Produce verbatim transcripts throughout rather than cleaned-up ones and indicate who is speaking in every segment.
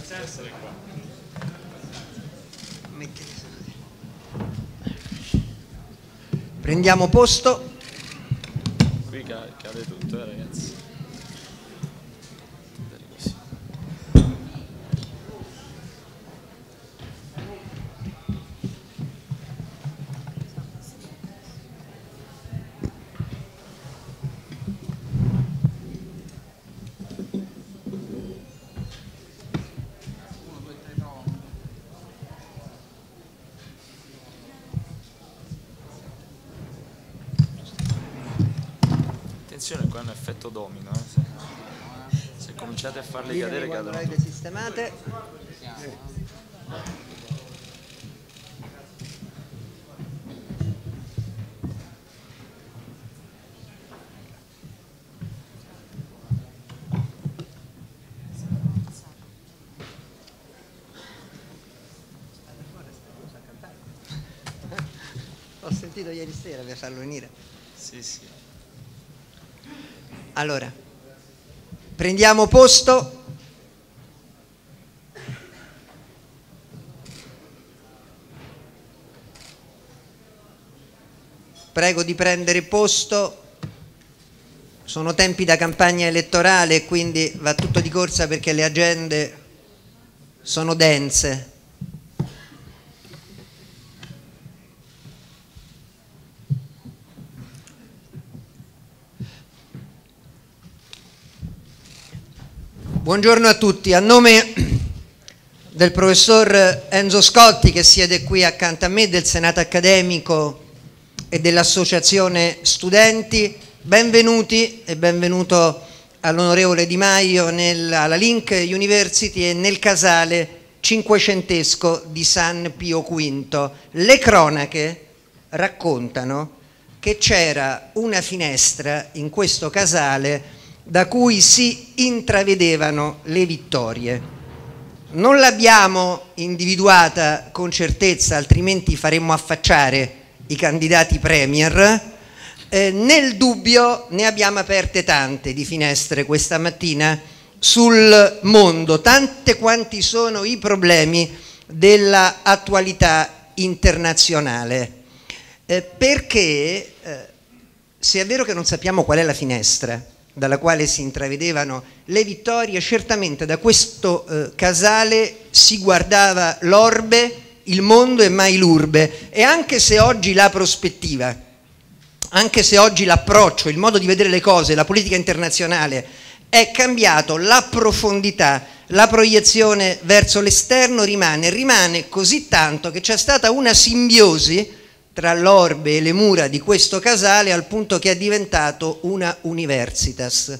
Speaker 1: Grazie di essere qua.
Speaker 2: Prendiamo posto.
Speaker 1: Qui cade tutto, eh, ragazzi. Così. Attenzione, qua è un effetto domino, eh. se, se cominciate a farle
Speaker 2: Ditemi
Speaker 1: cadere
Speaker 2: quando
Speaker 1: cadono
Speaker 2: l'avete sistemate. Ho sentito ieri sera per farlo venire.
Speaker 1: Sì, sì.
Speaker 2: Allora, prendiamo posto. Prego di prendere posto. Sono tempi da campagna elettorale e quindi va tutto di corsa perché le agende sono dense. Buongiorno a tutti, a nome del professor Enzo Scotti che siede qui accanto a me, del Senato accademico e dell'Associazione Studenti, benvenuti e benvenuto all'onorevole Di Maio nel, alla Link University e nel casale cinquecentesco di San Pio quinto. Le cronache raccontano che c'era una finestra in questo casale da cui si intravedevano le vittorie. Non l'abbiamo individuata con certezza, altrimenti faremmo affacciare i candidati premier. Eh, nel dubbio ne abbiamo aperte tante di finestre questa mattina sul mondo, tante quanti sono i problemi dell'attualità internazionale. Eh, perché eh, se è vero che non sappiamo qual è la finestra dalla quale si intravedevano le vittorie, certamente da questo eh, casale si guardava l'orbe, il mondo e mai l'urbe, e anche se oggi la prospettiva, anche se oggi l'approccio, il modo di vedere le cose, la politica internazionale è cambiato, la profondità, la proiezione verso l'esterno rimane, rimane così tanto che c'è stata una simbiosi tra l'orbe e le mura di questo casale al punto che è diventato una universitas.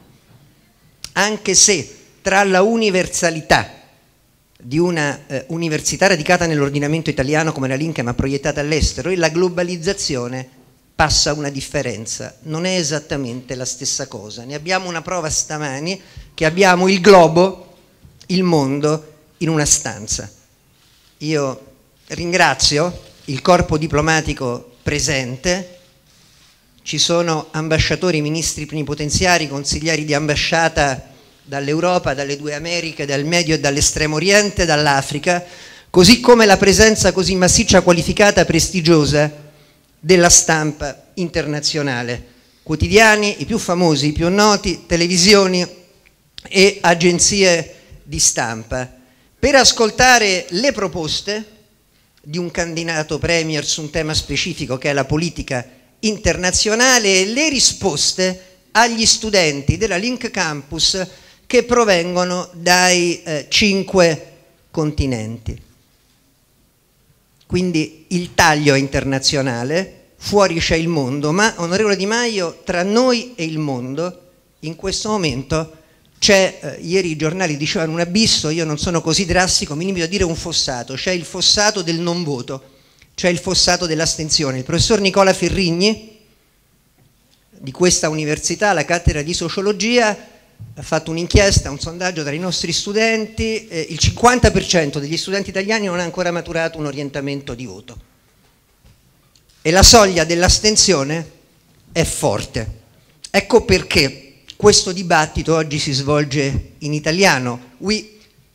Speaker 2: Anche se tra la universalità di una eh, università radicata nell'ordinamento italiano come la Link ma proiettata all'estero e la globalizzazione passa una differenza, non è esattamente la stessa cosa. Ne abbiamo una prova stamani che abbiamo il globo, il mondo in una stanza. Io ringrazio il corpo diplomatico presente, ci sono ambasciatori, ministri plenipotenziari, consiglieri di ambasciata dall'Europa, dalle due Americhe, dal Medio e dall'Estremo Oriente, dall'Africa, così come la presenza così massiccia, qualificata, prestigiosa della stampa internazionale, quotidiani, i più famosi, i più noti, televisioni e agenzie di stampa, per ascoltare le proposte di un candidato premier su un tema specifico che è la politica internazionale e le risposte agli studenti della Link Campus che provengono dai eh, cinque continenti. Quindi il taglio è internazionale, fuori c'è il mondo, ma onorevole Di Maio, tra noi e il mondo in questo momento c'è, eh, ieri i giornali dicevano un abisso, io non sono così drastico, mi limito a dire un fossato, c'è il fossato del non voto, c'è il fossato dell'astensione. Il professor Nicola Ferrigni di questa università, la cattedra di sociologia, ha fatto un'inchiesta, un sondaggio tra i nostri studenti, eh, il cinquanta per cento degli studenti italiani non ha ancora maturato un orientamento di voto e la soglia dell'astensione è forte. Ecco perché questo dibattito oggi si svolge in italiano. We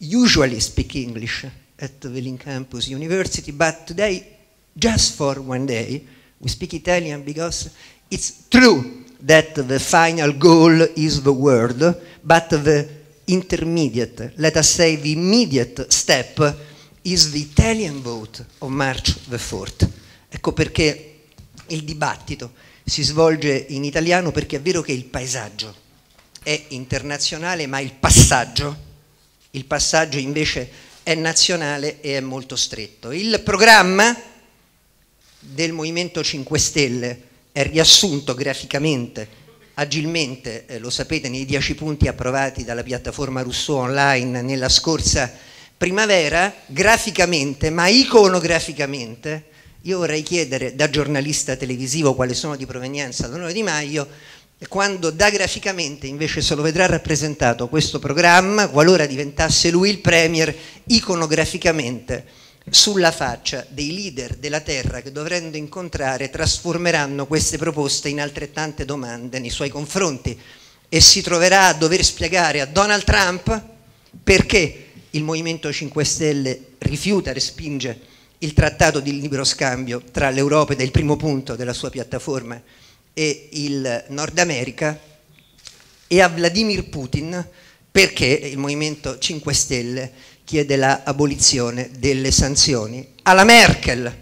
Speaker 2: usually speak English at the Welling Campus University, but today, just for one day, we speak Italian because it's true that the final goal is the word, but the intermediate, let us say the immediate step, is the Italian vote of March the fourth. Ecco perché il dibattito si svolge in italiano, perché è vero che il paesaggio è internazionale, ma il passaggio, il passaggio invece è nazionale e è molto stretto. Il programma del Movimento cinque Stelle è riassunto graficamente, agilmente, eh, lo sapete, nei dieci punti approvati dalla piattaforma Rousseau online nella scorsa primavera, graficamente, ma iconograficamente. Io vorrei chiedere da giornalista televisivo, quale sono di provenienza l'onore Di Maio, quando da graficamente invece se lo vedrà rappresentato questo programma, qualora diventasse lui il premier, iconograficamente sulla faccia dei leader della terra che dovendo incontrare trasformeranno queste proposte in altrettante domande nei suoi confronti, e si troverà a dover spiegare a Donald Trump perché il Movimento cinque Stelle rifiuta, respinge il trattato di libero scambio tra l'Europa, ed è il primo punto della sua piattaforma, e il Nord America, e a Vladimir Putin perché il Movimento cinque Stelle chiede l'abolizione delle sanzioni. Alla Merkel,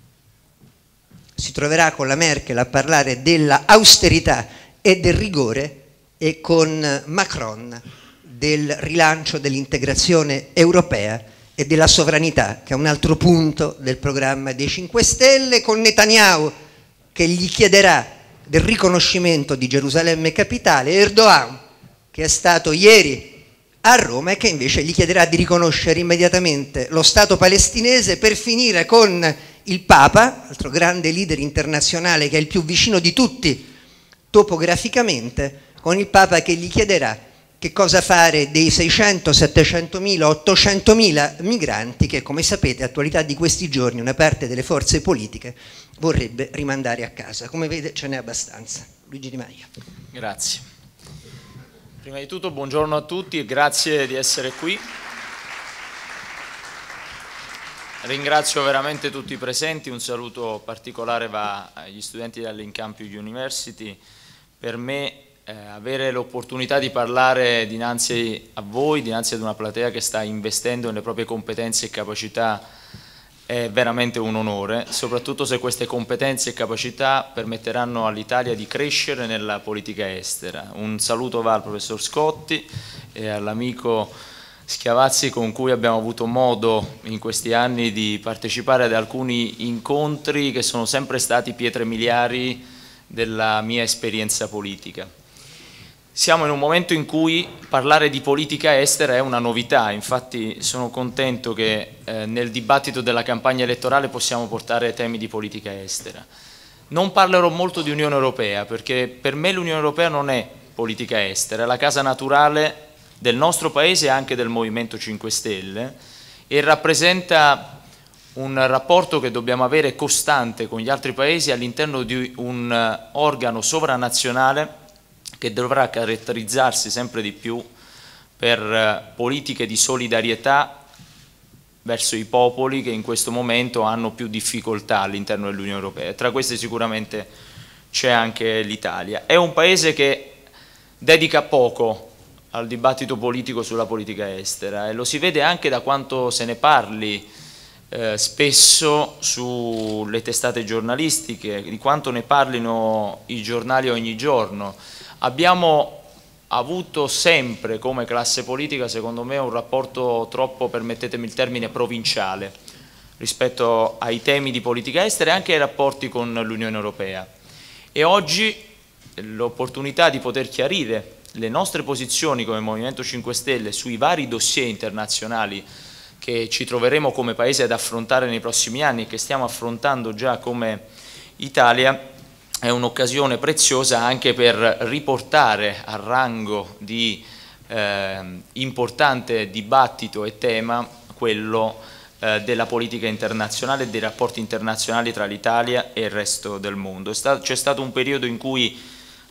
Speaker 2: si troverà con la Merkel a parlare della austerità e del rigore, e con Macron del rilancio dell'integrazione europea e della sovranità, che è un altro punto del programma dei cinque Stelle, con Netanyahu che gli chiederà del riconoscimento di Gerusalemme capitale, Erdogan che è stato ieri a Roma e che invece gli chiederà di riconoscere immediatamente lo Stato palestinese, per finire con il Papa, altro grande leader internazionale che è il più vicino di tutti topograficamente, con il Papa che gli chiederà che cosa fare dei seicento, settecentomila, ottocentomila migranti che, come sapete, attualità di questi giorni, una parte delle forze politiche vorrebbe rimandare a casa. Come vede ce n'è abbastanza. Luigi Di Maio.
Speaker 1: Grazie. Prima di tutto buongiorno a tutti e grazie di essere qui. Ringrazio veramente tutti i presenti, un saluto particolare va agli studenti dell'Incampio University. Per me Eh, avere l'opportunità di parlare dinanzi a voi, dinanzi ad una platea che sta investendo nelle proprie competenze e capacità, è veramente un onore, soprattutto se queste competenze e capacità permetteranno all'Italia di crescere nella politica estera. Un saluto va al professor Scotti e all'amico Schiavazzi, con cui abbiamo avuto modo in questi anni di partecipare ad alcuni incontri che sono sempre stati pietre miliari della mia esperienza politica. Siamo in un momento in cui parlare di politica estera è una novità, infatti sono contento che eh, nel dibattito della campagna elettorale possiamo portare temi di politica estera. Non parlerò molto di Unione Europea, perché per me l'Unione Europea non è politica estera, è la casa naturale del nostro Paese e anche del Movimento cinque Stelle, e rappresenta un rapporto che dobbiamo avere costante con gli altri Paesi all'interno di un organo sovranazionale che dovrà caratterizzarsi sempre di più per politiche di solidarietà verso i popoli che in questo momento hanno più difficoltà all'interno dell'Unione Europea. Tra queste sicuramente c'è anche l'Italia. È un Paese che dedica poco al dibattito politico sulla politica estera, e lo si vede anche da quanto se ne parli eh, spesso sulle testate giornalistiche, di quanto ne parlino i giornali ogni giorno. Abbiamo avuto sempre come classe politica, secondo me, un rapporto troppo, permettetemi il termine, provinciale rispetto ai temi di politica estera e anche ai rapporti con l'Unione Europea. E oggi l'opportunità di poter chiarire le nostre posizioni come Movimento cinque Stelle sui vari dossier internazionali che ci troveremo come Paese ad affrontare nei prossimi anni e che stiamo affrontando già come Italia, è un'occasione preziosa anche per riportare al rango di eh, importante dibattito e tema quello eh, della politica internazionale e dei rapporti internazionali tra l'Italia e il resto del mondo. C'è stato un periodo in cui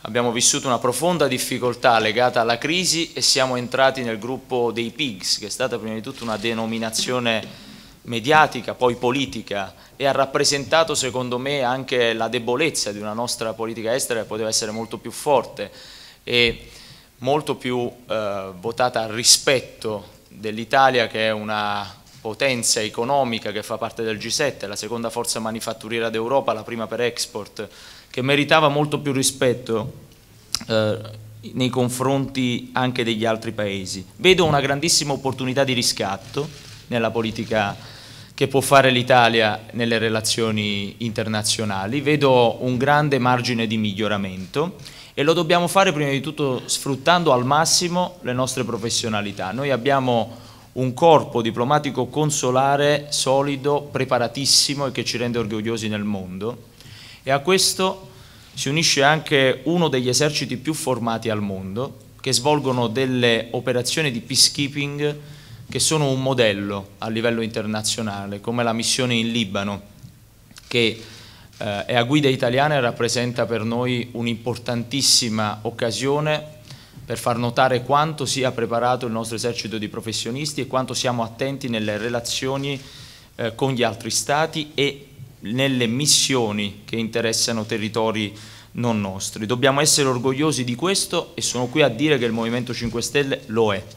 Speaker 1: abbiamo vissuto una profonda difficoltà legata alla crisi e siamo entrati nel gruppo dei pigs, che è stata prima di tutto una denominazione mediatica, poi politica, e ha rappresentato secondo me anche la debolezza di una nostra politica estera che poteva essere molto più forte e molto più eh, votata al rispetto dell'Italia, che è una potenza economica che fa parte del G sette, la seconda forza manifatturiera d'Europa, la prima per export, che meritava molto più rispetto eh, nei confronti anche degli altri paesi. Vedo una grandissima opportunità di riscatto nella politica che può fare l'Italia nelle relazioni internazionali, vedo un grande margine di miglioramento e lo dobbiamo fare prima di tutto sfruttando al massimo le nostre professionalità. Noi abbiamo un corpo diplomatico consolare solido, preparatissimo e che ci rende orgogliosi nel mondo, e a questo si unisce anche uno degli eserciti più formati al mondo, che svolgono delle operazioni di peacekeeping che sono un modello a livello internazionale, come la missione in Libano, che eh, è a guida italiana e rappresenta per noi un'importantissima occasione per far notare quanto sia preparato il nostro esercito di professionisti e quanto siamo attenti nelle relazioni eh, con gli altri Stati e nelle missioni che interessano territori non nostri. Dobbiamo essere orgogliosi di questo e sono qui a dire che il Movimento cinque Stelle lo è.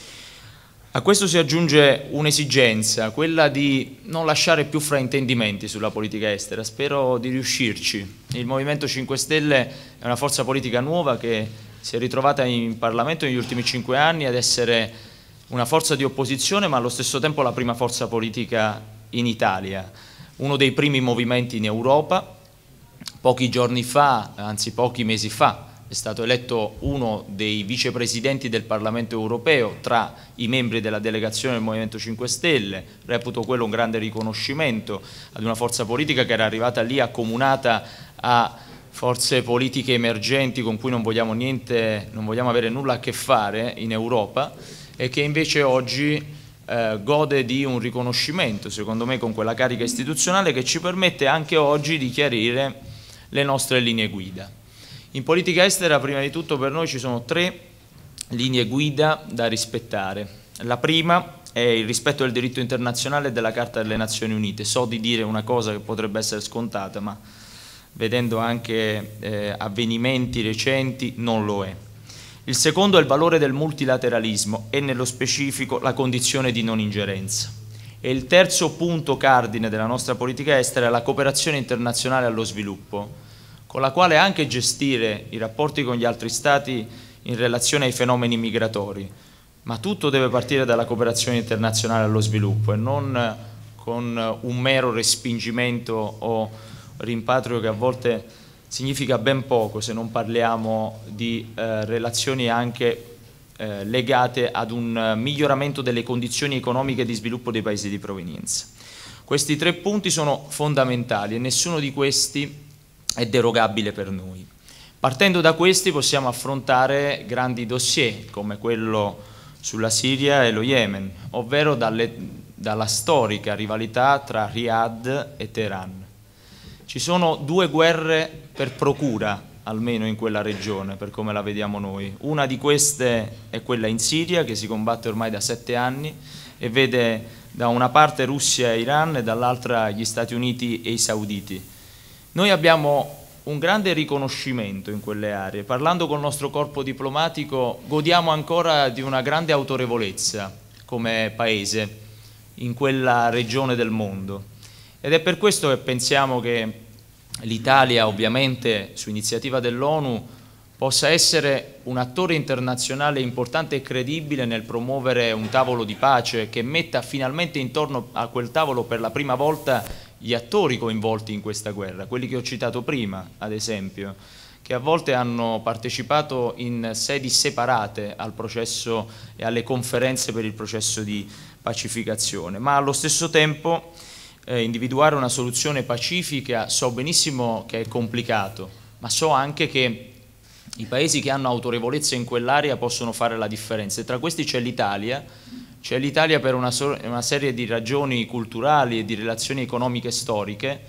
Speaker 1: A questo si aggiunge un'esigenza, quella di non lasciare più fraintendimenti sulla politica estera. Spero di riuscirci. Il Movimento cinque Stelle è una forza politica nuova che si è ritrovata in Parlamento negli ultimi cinque anni ad essere una forza di opposizione, ma allo stesso tempo la prima forza politica in Italia, uno dei primi movimenti in Europa. Pochi giorni fa, anzi pochi mesi fa, è stato eletto uno dei vicepresidenti del Parlamento europeo tra i membri della delegazione del Movimento cinque Stelle. Reputo quello un grande riconoscimento ad una forza politica che era arrivata lì accomunata a forze politiche emergenti con cui non vogliamo niente, non vogliamo avere nulla a che fare in Europa, e che invece oggi eh, gode di un riconoscimento, secondo me, con quella carica istituzionale che ci permette anche oggi di chiarire le nostre linee guida. In politica estera, prima di tutto, per noi ci sono tre linee guida da rispettare. La prima è il rispetto del diritto internazionale e della Carta delle Nazioni Unite. So di dire una cosa che potrebbe essere scontata, ma vedendo anche eh, avvenimenti recenti non lo è. Il secondo è il valore del multilateralismo e nello specifico la condizione di non ingerenza. E il terzo punto cardine della nostra politica estera è la cooperazione internazionale allo sviluppo, con la quale anche gestire i rapporti con gli altri Stati in relazione ai fenomeni migratori, ma tutto deve partire dalla cooperazione internazionale allo sviluppo e non con un mero respingimento o rimpatrio che a volte significa ben poco se non parliamo di eh, relazioni anche eh, legate ad un miglioramento delle condizioni economiche di sviluppo dei paesi di provenienza. Questi tre punti sono fondamentali e nessuno di questi è derogabile per noi. Partendo da questi possiamo affrontare grandi dossier come quello sulla Siria e lo Yemen, ovvero dalle, dalla storica rivalità tra Riyadh e Teheran. Ci sono due guerre per procura, almeno in quella regione, per come la vediamo noi. Una di queste è quella in Siria, che si combatte ormai da sette anni e vede da una parte Russia e Iran e dall'altra gli Stati Uniti e i sauditi. Noi abbiamo un grande riconoscimento in quelle aree. Parlando col nostro corpo diplomatico godiamo ancora di una grande autorevolezza come paese in quella regione del mondo. Ed è per questo che pensiamo che l'Italia, ovviamente su iniziativa dell'ONU, possa essere un attore internazionale importante e credibile nel promuovere un tavolo di pace che metta finalmente intorno a quel tavolo per la prima volta gli attori coinvolti in questa guerra, quelli che ho citato prima, ad esempio, che a volte hanno partecipato in sedi separate al processo e alle conferenze per il processo di pacificazione, ma allo stesso tempo eh, individuare una soluzione pacifica. So benissimo che è complicato, ma so anche che i paesi che hanno autorevolezza in quell'area possono fare la differenza, e tra questi c'è l'Italia. C'è l'Italia per una, so una serie di ragioni culturali e di relazioni economiche storiche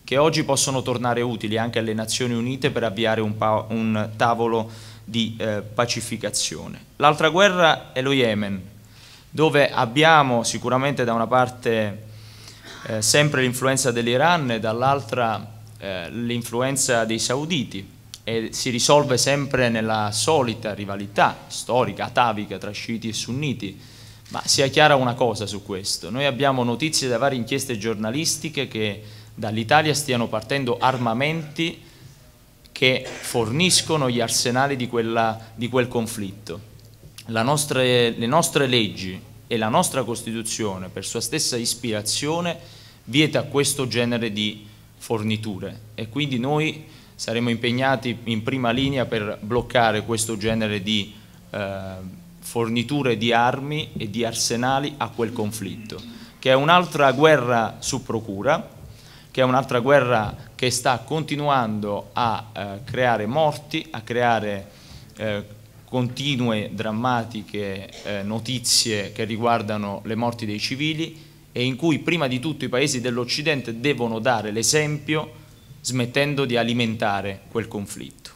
Speaker 1: che oggi possono tornare utili anche alle Nazioni Unite per avviare un, un tavolo di eh, pacificazione. L'altra guerra è lo Yemen, dove abbiamo sicuramente da una parte eh, sempre l'influenza dell'Iran e dall'altra eh, l'influenza dei sauditi, e si risolve sempre nella solita rivalità storica, atavica tra sciiti e sunniti. Ma sia chiara una cosa su questo: noi abbiamo notizie da varie inchieste giornalistiche che dall'Italia stiano partendo armamenti che forniscono gli arsenali di, quella, di quel conflitto. La nostre, le nostre leggi e la nostra Costituzione, per sua stessa ispirazione, vieta questo genere di forniture, e quindi noi saremo impegnati in prima linea per bloccare questo genere di eh, forniture di armi e di arsenali a quel conflitto, che è un'altra guerra su procura, che è un'altra guerra che sta continuando a eh, creare morti, a creare eh, continue drammatiche eh, notizie che riguardano le morti dei civili, e in cui prima di tutto i paesi dell'Occidente devono dare l'esempio smettendo di alimentare quel conflitto.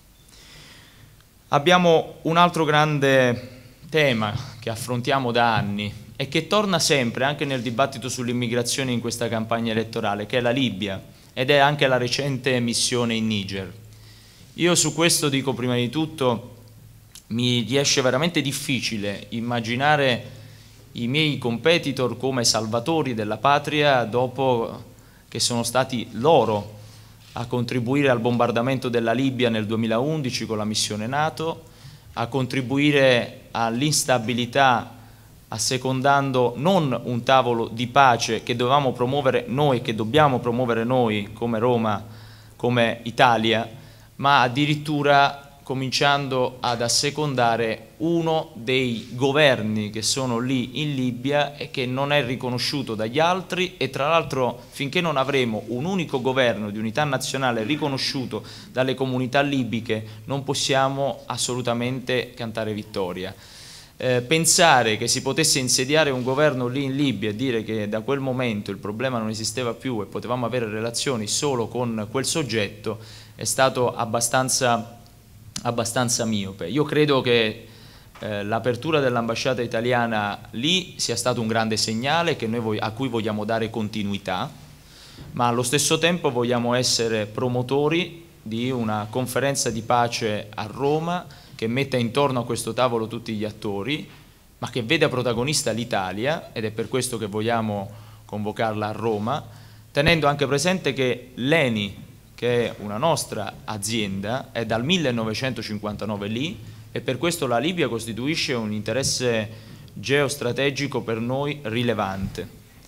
Speaker 1: Abbiamo un altro grande tema che affrontiamo da anni e che torna sempre anche nel dibattito sull'immigrazione in questa campagna elettorale, che è la Libia, ed è anche la recente missione in Niger. Io su questo dico prima di tutto, mi riesce veramente difficile immaginare i miei competitor come salvatori della patria dopo che sono stati loro a contribuire al bombardamento della Libia nel duemilaundici con la missione NATO, a contribuire all'instabilità assecondando non un tavolo di pace che dovevamo promuovere noi, che dobbiamo promuovere noi come Roma, come Italia, ma addirittura cominciando ad assecondare uno dei governi che sono lì in Libia e che non è riconosciuto dagli altri, e tra l'altro finché non avremo un unico governo di unità nazionale riconosciuto dalle comunità libiche non possiamo assolutamente cantare vittoria. Eh, pensare che si potesse insediare un governo lì in Libia e dire che da quel momento il problema non esisteva più e potevamo avere relazioni solo con quel soggetto è stato abbastanza abbastanza miope. Io credo che eh, l'apertura dell'ambasciata italiana lì sia stato un grande segnale che noi a cui vogliamo dare continuità, ma allo stesso tempo vogliamo essere promotori di una conferenza di pace a Roma che metta intorno a questo tavolo tutti gli attori, ma che veda protagonista l'Italia, ed è per questo che vogliamo convocarla a Roma, tenendo anche presente che l'ENI, che è una nostra azienda, è dal millenovecentocinquantanove lì, e per questo la Libia costituisce un interesse geostrategico per noi rilevante.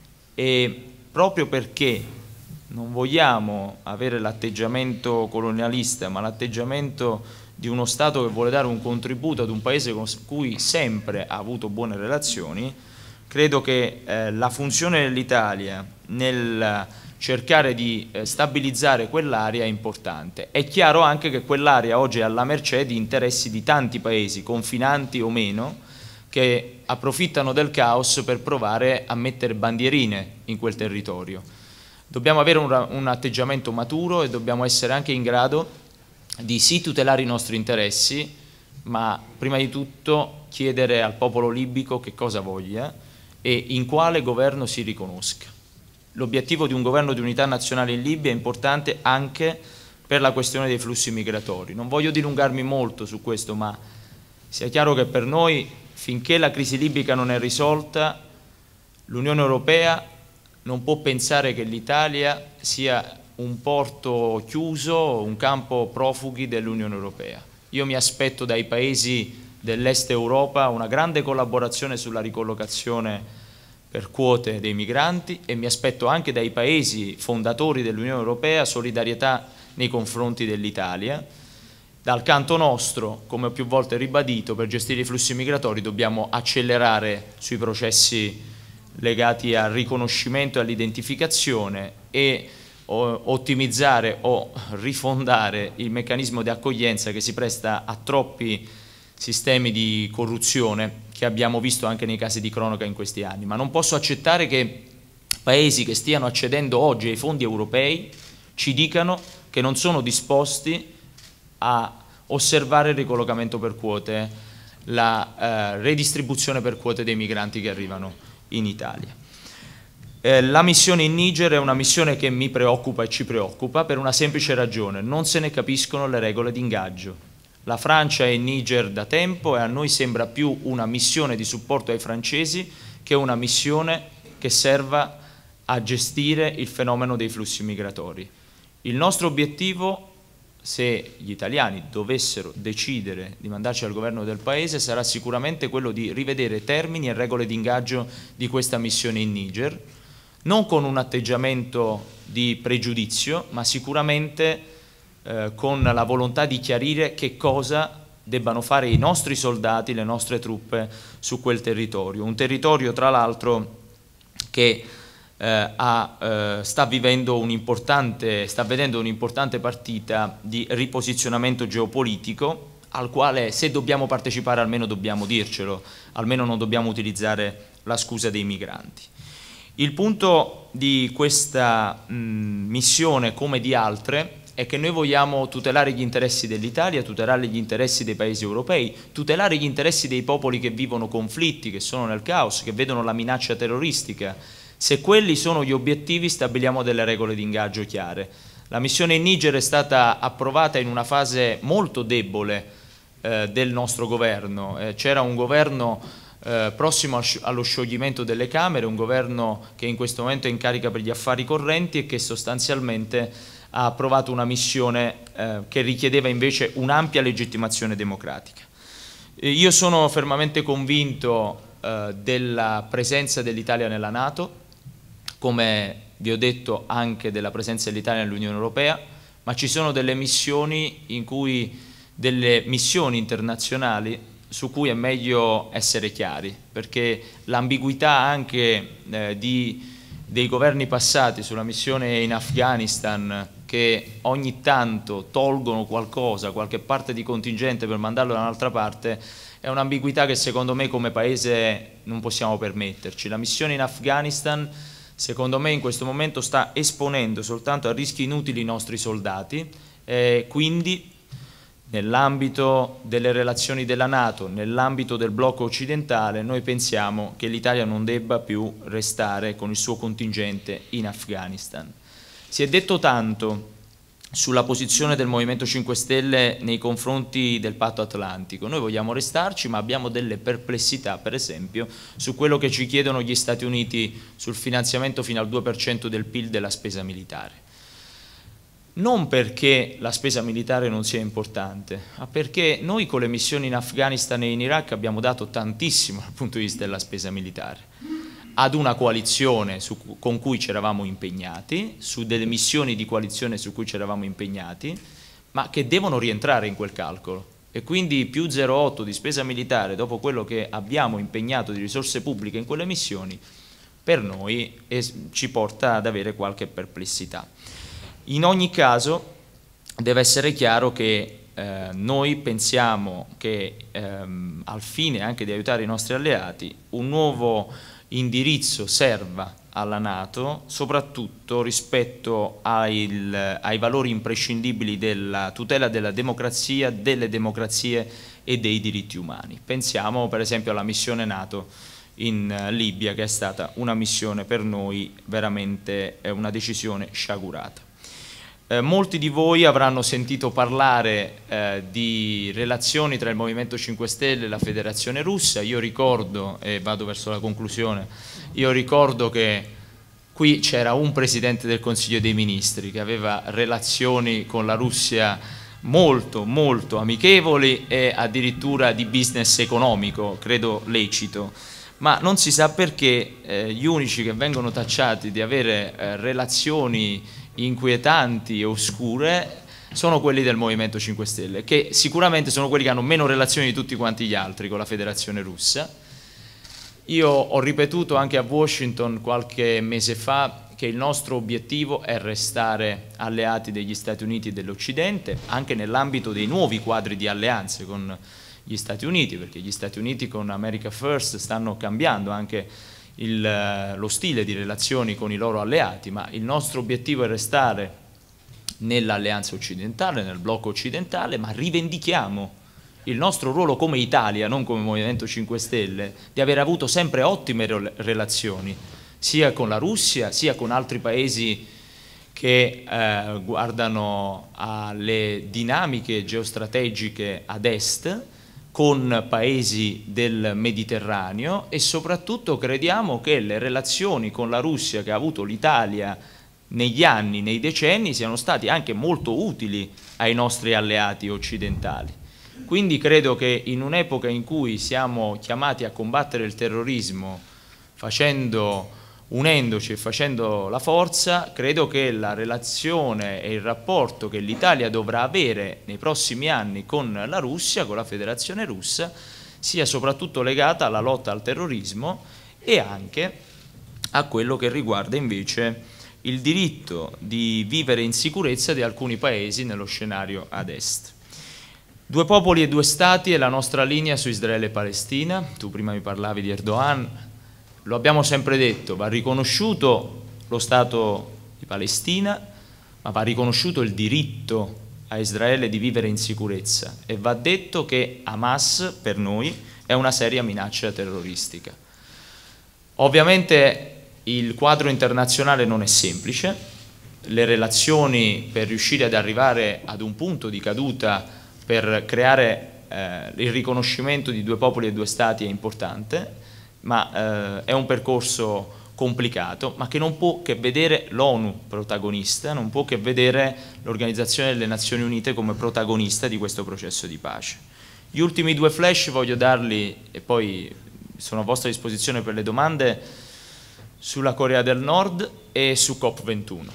Speaker 1: E proprio perché non vogliamo avere l'atteggiamento colonialista, ma l'atteggiamento di uno Stato che vuole dare un contributo ad un paese con cui sempre ha avuto buone relazioni, credo che eh, la funzione dell'Italia nel cercare di eh, stabilizzare quell'area è importante. È chiaro anche che quell'area oggi è alla mercé di interessi di tanti paesi, confinanti o meno, che approfittano del caos per provare a mettere bandierine in quel territorio. Dobbiamo avere un, un atteggiamento maturo e dobbiamo essere anche in grado di sì tutelare i nostri interessi, ma prima di tutto chiedere al popolo libico che cosa voglia e in quale governo si riconosca. L'obiettivo di un governo di unità nazionale in Libia è importante anche per la questione dei flussi migratori. Non voglio dilungarmi molto su questo, ma sia chiaro che per noi, finché la crisi libica non è risolta, l'Unione Europea non può pensare che l'Italia sia un porto chiuso, un campo profughi dell'Unione Europea. Io mi aspetto dai paesi dell'Est Europa una grande collaborazione sulla ricollocazione per quote dei migranti, e mi aspetto anche dai paesi fondatori dell'Unione Europea solidarietà nei confronti dell'Italia. Dal canto nostro, come ho più volte ribadito, per gestire i flussi migratori dobbiamo accelerare sui processi legati al riconoscimento e all'identificazione e ottimizzare o rifondare il meccanismo di accoglienza che si presta a troppi sistemi di corruzione che abbiamo visto anche nei casi di cronaca in questi anni. Ma non posso accettare che paesi che stiano accedendo oggi ai fondi europei ci dicano che non sono disposti a osservare il ricollocamento per quote, la eh, redistribuzione per quote dei migranti che arrivano in Italia. Eh, la missione in Niger è una missione che mi preoccupa e ci preoccupa per una semplice ragione: non se ne capiscono le regole di ingaggio. La Francia è in Niger da tempo e a noi sembra più una missione di supporto ai francesi che una missione che serva a gestire il fenomeno dei flussi migratori. Il nostro obiettivo, se gli italiani dovessero decidere di mandarci al governo del Paese, sarà sicuramente quello di rivedere termini e regole di ingaggio di questa missione in Niger, non con un atteggiamento di pregiudizio, ma sicuramente eh, con la volontà di chiarire che cosa debbano fare i nostri soldati, le nostre truppe su quel territorio. Un territorio, tra l'altro, che eh, ha, eh, sta vivendo un'importante, sta vedendo un'importante partita di riposizionamento geopolitico, al quale, se dobbiamo partecipare, almeno dobbiamo dircelo, almeno non dobbiamo utilizzare la scusa dei migranti. Il punto di questa mh, missione, come di altre, è che noi vogliamo tutelare gli interessi dell'Italia, tutelare gli interessi dei paesi europei, tutelare gli interessi dei popoli che vivono conflitti, che sono nel caos, che vedono la minaccia terroristica. Se quelli sono gli obiettivi, stabiliamo delle regole di ingaggio chiare. La missione in Niger è stata approvata in una fase molto debole eh, del nostro governo. Eh, c'era un governo Eh, prossimo allo scioglimento delle Camere, un governo che in questo momento è in carica per gli affari correnti e che sostanzialmente ha approvato una missione eh, che richiedeva invece un'ampia legittimazione democratica. Eh, io sono fermamente convinto eh, della presenza dell'Italia nella NATO, come vi ho detto anche della presenza dell'Italia nell'Unione Europea, ma ci sono delle missioni in cui delle missioni internazionali su cui è meglio essere chiari, perché l'ambiguità anche eh, di, dei governi passati sulla missione in Afghanistan, che ogni tanto tolgono qualcosa, qualche parte di contingente per mandarlo da un'altra parte, è un'ambiguità che secondo me come Paese non possiamo permetterci. La missione in Afghanistan secondo me in questo momento sta esponendo soltanto a rischi inutili i nostri soldati, e quindi nell'ambito delle relazioni della NATO, nell'ambito del blocco occidentale, noi pensiamo che l'Italia non debba più restare con il suo contingente in Afghanistan. Si è detto tanto sulla posizione del Movimento cinque Stelle nei confronti del Patto Atlantico. Noi vogliamo restarci, ma abbiamo delle perplessità, per esempio, su quello che ci chiedono gli Stati Uniti sul finanziamento fino al due per cento del P I L della spesa militare. Non perché la spesa militare non sia importante, ma perché noi con le missioni in Afghanistan e in Iraq abbiamo dato tantissimo dal punto di vista della spesa militare ad una coalizione su, con cui ci eravamo impegnati, su delle missioni di coalizione su cui ci eravamo impegnati, ma che devono rientrare in quel calcolo. E quindi più zero virgola otto di spesa militare dopo quello che abbiamo impegnato di risorse pubbliche in quelle missioni, per noi ci porta ad avere qualche perplessità. In ogni caso deve essere chiaro che eh, noi pensiamo che ehm, al fine anche di aiutare i nostri alleati un nuovo indirizzo serva alla NATO, soprattutto rispetto ai, ai valori imprescindibili della tutela della democrazia, delle democrazie e dei diritti umani. Pensiamo per esempio alla missione NATO in Libia, che è stata una missione per noi veramente eh, una decisione sciagurata. Eh, molti di voi avranno sentito parlare eh, di relazioni tra il Movimento cinque Stelle e la Federazione Russa. Io ricordo, e vado verso la conclusione, io ricordo che qui c'era un Presidente del Consiglio dei Ministri che aveva relazioni con la Russia molto, molto amichevoli e addirittura di business economico, credo lecito. Ma non si sa perché eh, gli unici che vengono tacciati di avere eh, relazioni inquietanti e oscure sono quelli del Movimento cinque Stelle, che sicuramente sono quelli che hanno meno relazioni di tutti quanti gli altri con la Federazione Russa. Io ho ripetuto anche a Washington qualche mese fa che il nostro obiettivo è restare alleati degli Stati Uniti e dell'Occidente, anche nell'ambito dei nuovi quadri di alleanze con gli Stati Uniti, perché gli Stati Uniti con America First stanno cambiando anche il, lo stile di relazioni con i loro alleati, ma il nostro obiettivo è restare nell'alleanza occidentale, nel blocco occidentale, ma rivendichiamo il nostro ruolo come Italia, non come Movimento cinque Stelle, di aver avuto sempre ottime relazioni, sia con la Russia, sia con altri paesi che eh, guardano alle dinamiche geostrategiche ad est, con paesi del Mediterraneo, e soprattutto crediamo che le relazioni con la Russia che ha avuto l'Italia negli anni, nei decenni, siano stati anche molto utili ai nostri alleati occidentali. Quindi credo che in un'epoca in cui siamo chiamati a combattere il terrorismo facendo, unendoci e facendo la forza, credo che la relazione e il rapporto che l'Italia dovrà avere nei prossimi anni con la Russia, con la Federazione Russa, sia soprattutto legata alla lotta al terrorismo e anche a quello che riguarda invece il diritto di vivere in sicurezza di alcuni paesi nello scenario ad est. Due popoli e due stati è la nostra linea su Israele e Palestina. Tu prima mi parlavi di Erdogan, lo abbiamo sempre detto, va riconosciuto lo Stato di Palestina, ma va riconosciuto il diritto a Israele di vivere in sicurezza, e va detto che Hamas per noi è una seria minaccia terroristica. Ovviamente il quadro internazionale non è semplice, le relazioni per riuscire ad arrivare ad un punto di caduta per creare eh, il riconoscimento di due popoli e due stati è importante, ma eh, è un percorso complicato, ma che non può che vedere l'ONU protagonista, non può che vedere l'Organizzazione delle Nazioni Unite come protagonista di questo processo di pace. Gli ultimi due flash voglio darli, e poi sono a vostra disposizione per le domande, sulla Corea del Nord e su COP ventuno.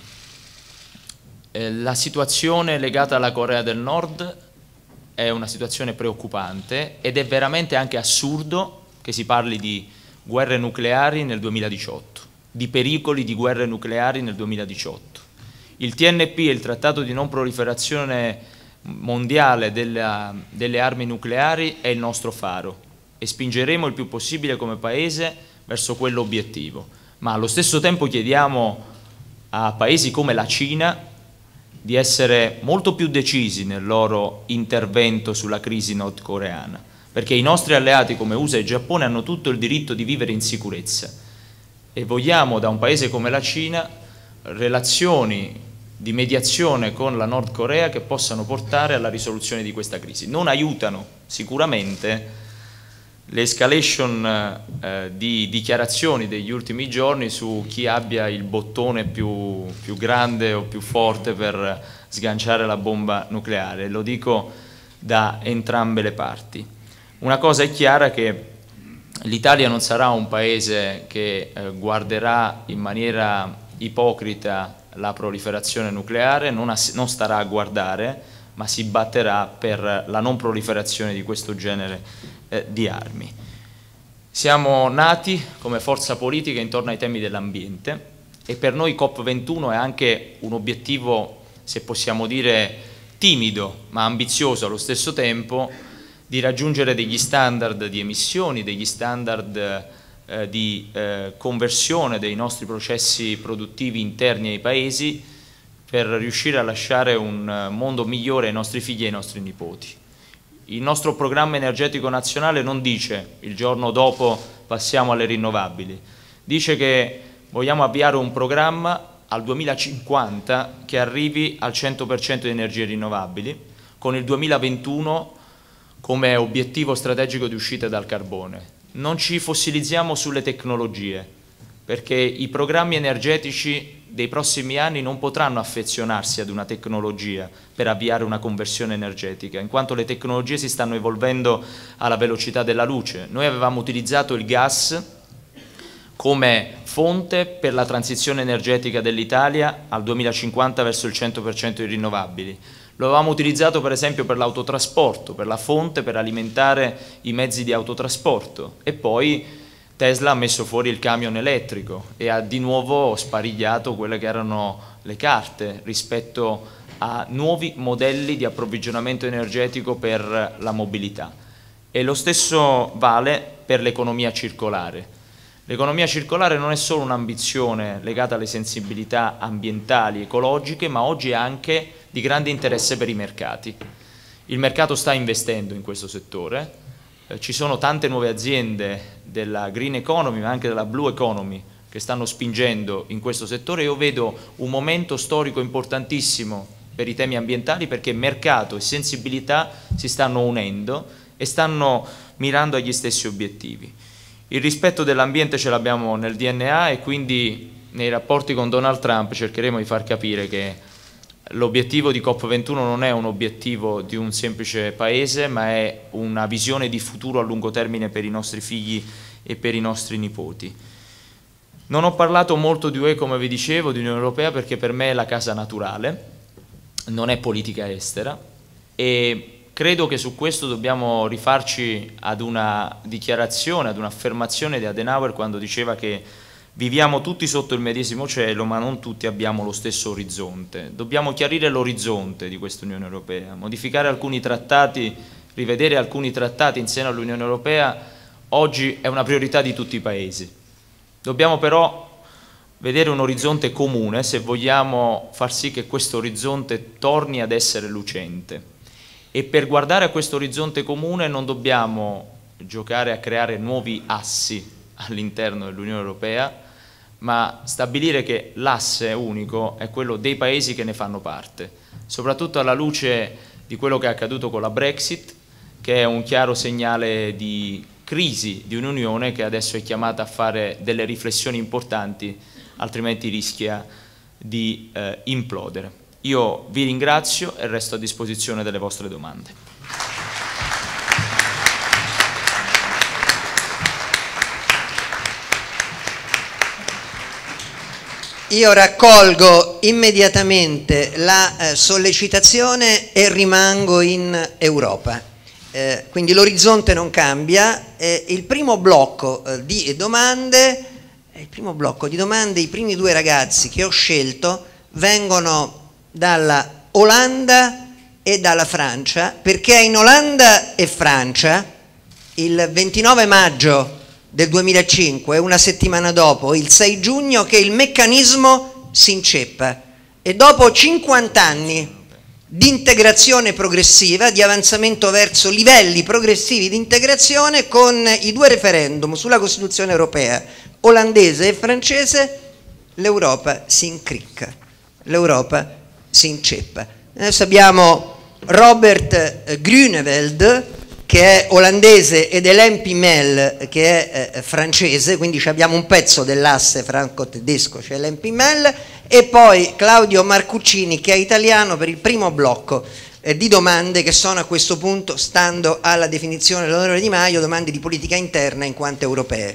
Speaker 1: Eh, la situazione legata alla Corea del Nord è una situazione preoccupante, ed è veramente anche assurdo che si parli di guerre nucleari nel duemiladiciotto, di pericoli di guerre nucleari nel duemiladiciotto. Il T N P, il Trattato di non proliferazione mondiale della, delle armi nucleari, è il nostro faro e spingeremo il più possibile come Paese verso quell'obiettivo, ma allo stesso tempo chiediamo a paesi come la Cina di essere molto più decisi nel loro intervento sulla crisi nordcoreana, perché i nostri alleati come U S A e Giappone hanno tutto il diritto di vivere in sicurezza, e vogliamo da un paese come la Cina relazioni di mediazione con la Nord Corea che possano portare alla risoluzione di questa crisi. Non aiutano sicuramente l'escalation eh, di dichiarazioni degli ultimi giorni su chi abbia il bottone più, più grande o più forte per sganciare la bomba nucleare, lo dico da entrambe le parti. Una cosa è chiara, che l'Italia non sarà un paese che eh, guarderà in maniera ipocrita la proliferazione nucleare, non, non starà a guardare, ma si batterà per la non proliferazione di questo genere eh, di armi. Siamo nati come forza politica intorno ai temi dell'ambiente, e per noi COP ventuno è anche un obiettivo, se possiamo dire timido ma ambizioso allo stesso tempo, di raggiungere degli standard di emissioni, degli standard eh, di eh, conversione dei nostri processi produttivi interni ai paesi, per riuscire a lasciare un mondo migliore ai nostri figli e ai nostri nipoti. Il nostro programma energetico nazionale non dice il giorno dopo passiamo alle rinnovabili, dice che vogliamo avviare un programma al duemilacinquanta che arrivi al cento per cento di energie rinnovabili, con il duemilaventuno come obiettivo strategico di uscita dal carbone. Non ci fossilizziamo sulle tecnologie, perché i programmi energetici dei prossimi anni non potranno affezionarsi ad una tecnologia per avviare una conversione energetica, in quanto le tecnologie si stanno evolvendo alla velocità della luce. Noi avevamo utilizzato il gas come fonte per la transizione energetica dell'Italia al duemilacinquanta verso il cento per cento di rinnovabili. Lo avevamo utilizzato per esempio per l'autotrasporto, per la fonte per alimentare i mezzi di autotrasporto, e poi Tesla ha messo fuori il camion elettrico e ha di nuovo sparigliato quelle che erano le carte rispetto a nuovi modelli di approvvigionamento energetico per la mobilità. E lo stesso vale per l'economia circolare. L'economia circolare non è solo un'ambizione legata alle sensibilità ambientali, ecologiche, ma oggi è anche di grande interesse per i mercati. Il mercato sta investendo in questo settore, eh, ci sono tante nuove aziende della green economy ma anche della blue economy che stanno spingendo in questo settore. Io vedo un momento storico importantissimo per i temi ambientali perché mercato e sensibilità si stanno unendo e stanno mirando agli stessi obiettivi. Il rispetto dell'ambiente ce l'abbiamo nel D N A e quindi nei rapporti con Donald Trump cercheremo di far capire che l'obiettivo di COP ventuno non è un obiettivo di un semplice paese, ma è una visione di futuro a lungo termine per i nostri figli e per i nostri nipoti. Non ho parlato molto di U E, come vi dicevo, di Unione Europea, perché per me è la casa naturale, non è politica estera, e credo che su questo dobbiamo rifarci ad una dichiarazione, ad un'affermazione di Adenauer quando diceva che viviamo tutti sotto il medesimo cielo ma non tutti abbiamo lo stesso orizzonte. Dobbiamo chiarire l'orizzonte di questa Unione Europea, modificare alcuni trattati, rivedere alcuni trattati in seno all'Unione Europea oggi è una priorità di tutti i Paesi. Dobbiamo però vedere un orizzonte comune se vogliamo far sì che questo orizzonte torni ad essere lucente. E per guardare a questo orizzonte comune non dobbiamo giocare a creare nuovi assi all'interno dell'Unione Europea, ma stabilire che l'asse unico è quello dei paesi che ne fanno parte, soprattutto alla luce di quello che è accaduto con la Brexit, che è un chiaro segnale di crisi di un'Unione che adesso è chiamata a fare delle riflessioni importanti, altrimenti rischia di eh, implodere. Io vi ringrazio e resto a disposizione delle vostre domande.
Speaker 2: Io raccolgo immediatamente la eh, sollecitazione e rimango in Europa. Eh, quindi l'orizzonte non cambia. Eh, il primo blocco eh, di domande, il primo blocco di domande, i primi due ragazzi che ho scelto vengono dalla Olanda e dalla Francia, perché è in Olanda e Francia il ventinove maggio del duemilacinque, una settimana dopo, il sei giugno, che il meccanismo si inceppa e dopo cinquanta anni di integrazione progressiva, di avanzamento verso livelli progressivi di integrazione, con i due referendum sulla Costituzione europea, olandese e francese, l'Europa si incricca, l'Europa si inceppa. Adesso abbiamo Robert Grunewald, che è olandese, ed Hélène Pimel, che è eh, francese, quindi abbiamo un pezzo dell'asse franco-tedesco, c'è Hélène Pimel, e poi Claudio Marcuccini, che è italiano, per il primo blocco eh, di domande che sono a questo punto, stando alla definizione dell'onorevole Di Maio, domande di politica interna in quanto europee.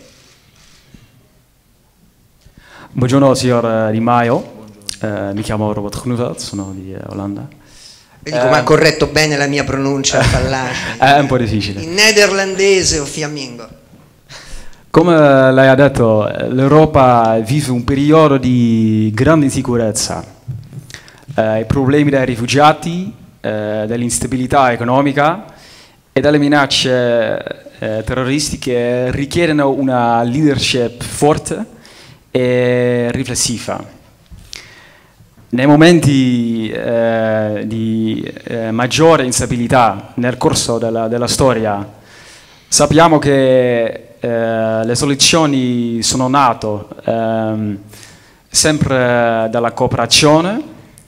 Speaker 3: Buongiorno signor Di Maio. Uh, mi chiamo Robert Grunewald, sono di uh, Olanda.
Speaker 2: Dico, uh, ma ha corretto bene la mia pronuncia fallace.
Speaker 3: È un po' difficile.
Speaker 2: In nederlandese o fiammingo.
Speaker 3: Come lei ha detto, l'Europa vive un periodo di grande insicurezza. Uh, I problemi dei rifugiati, uh, dell'instabilità economica e delle minacce uh, terroristiche richiedono una leadership forte e riflessiva. Nei momenti eh, di eh, maggiore instabilità nel corso della, della storia sappiamo che eh, le soluzioni sono nate eh, sempre dalla cooperazione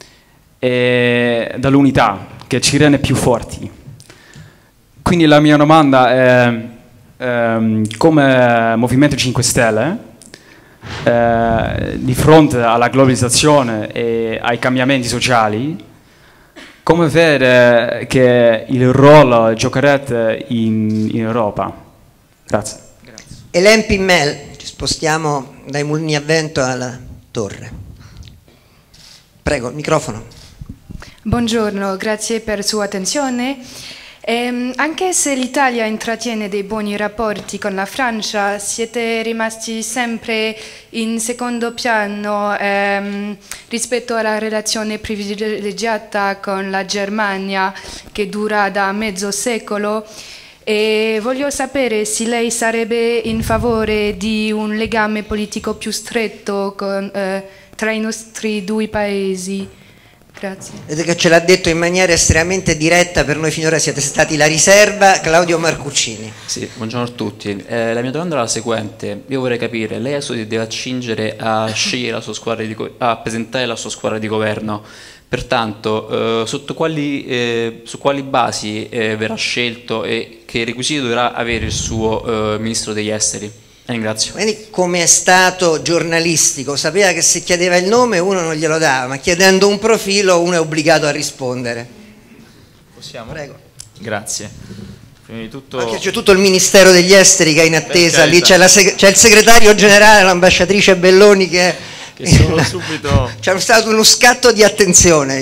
Speaker 3: e dall'unità che ci rende più forti. Quindi la mia domanda è, eh, come Movimento cinque Stelle, Eh, di fronte alla globalizzazione e ai cambiamenti sociali, come vede che il ruolo giocherete in, in Europa? Grazie.
Speaker 2: Grazie. Hélène Pimel, ci spostiamo dai mulini a vento alla torre. Prego, il microfono.
Speaker 4: Buongiorno, grazie per la sua attenzione. Eh, anche se l'Italia intrattiene dei buoni rapporti con la Francia, siete rimasti sempre in secondo piano ehm, rispetto alla relazione privilegiata con la Germania, che dura da mezzo secolo. E voglio sapere se lei sarebbe in favore di un legame politico più stretto con, eh, tra i nostri due paesi. Grazie.
Speaker 2: Vedete che ce l'ha detto in maniera estremamente diretta, per noi finora siete stati la riserva, Claudio Marcuccini.
Speaker 5: Sì, buongiorno a tutti. Eh, la mia domanda è la seguente: io vorrei capire, lei adesso si deve accingere a scegliere la sua squadra di a presentare la sua squadra di governo, pertanto eh, sotto quali, eh, su quali basi eh, verrà scelto e che requisiti dovrà avere il suo eh, Ministro degli Esteri? Ringrazio.
Speaker 2: Quindi, come è stato giornalistico, sapeva che se chiedeva il nome uno non glielo dava, ma chiedendo un profilo uno è obbligato a rispondere.
Speaker 1: Possiamo?
Speaker 2: Prego.
Speaker 1: Grazie. Prima di tutto...
Speaker 2: Anche c'è tutto il Ministero degli Esteri che è in attesa, lì c'è il segretario generale, l'ambasciatrice Belloni che,
Speaker 1: che sono subito...
Speaker 2: c'è stato uno scatto di attenzione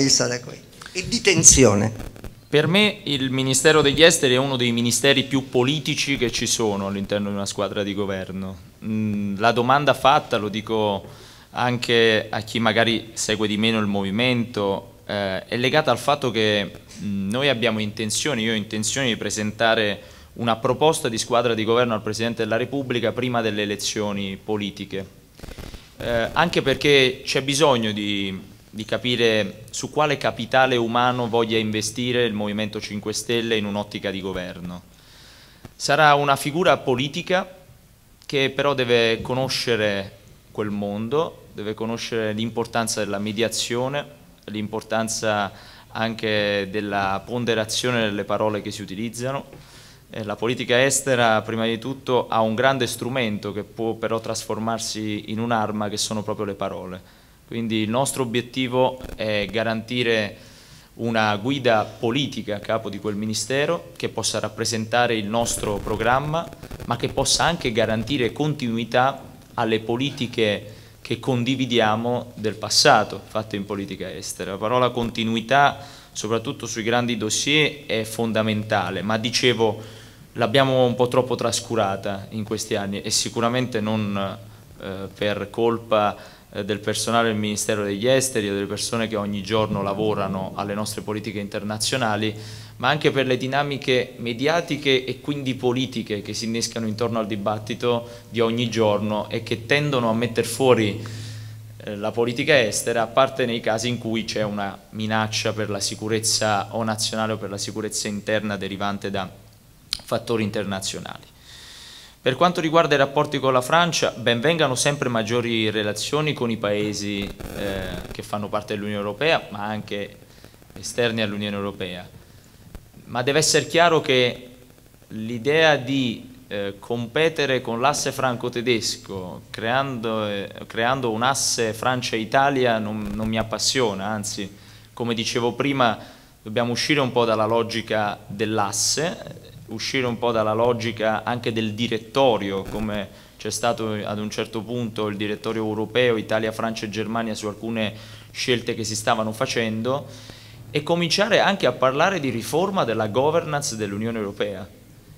Speaker 2: e di tensione.
Speaker 1: Per me il Ministero degli Esteri è uno dei ministeri più politici che ci sono all'interno di una squadra di governo. La domanda fatta, lo dico anche a chi magari segue di meno il movimento, eh, è legata al fatto che noi abbiamo intenzione, io ho intenzione di presentare una proposta di squadra di governo al Presidente della Repubblica prima delle elezioni politiche, eh, anche perché c'è bisogno di... di capire su quale capitale umano voglia investire il Movimento cinque Stelle in un'ottica di governo. Sarà una figura politica che però deve conoscere quel mondo, deve conoscere l'importanza della mediazione, l'importanza anche della ponderazione delle parole che si utilizzano. Eh, la politica estera, prima di tutto, ha un grande strumento che può però trasformarsi in un'arma, che sono proprio le parole. Quindi il nostro obiettivo è garantire una guida politica a capo di quel Ministero che possa rappresentare il nostro programma, ma che possa anche garantire continuità alle politiche che condividiamo del passato fatte in politica estera. La parola continuità, soprattutto sui grandi dossier, è fondamentale, ma dicevo, l'abbiamo un po' troppo trascurata in questi anni e sicuramente non eh, per colpa del personale del Ministero degli Esteri o delle persone che ogni giorno lavorano alle nostre politiche internazionali, ma anche per le dinamiche mediatiche e quindi politiche che si innescano intorno al dibattito di ogni giorno e che tendono a mettere fuori eh, la politica estera, a parte nei casi in cui c'è una minaccia per la sicurezza o nazionale o per la sicurezza interna derivante da fattori internazionali. Per quanto riguarda i rapporti con la Francia, ben vengano sempre maggiori relazioni con i paesi eh, che fanno parte dell'Unione Europea, ma anche esterni all'Unione Europea. Ma deve essere chiaro che l'idea di eh, competere con l'asse franco-tedesco, creando, eh, creando un asse Francia-Italia, non, non mi appassiona, anzi, come dicevo prima, dobbiamo uscire un po' dalla logica dell'asse, uscire un po' dalla logica anche del direttorio, come c'è stato ad un certo punto il direttorio europeo, Italia, Francia e Germania, su alcune scelte che si stavano facendo, e cominciare anche a parlare di riforma della governance dell'Unione Europea.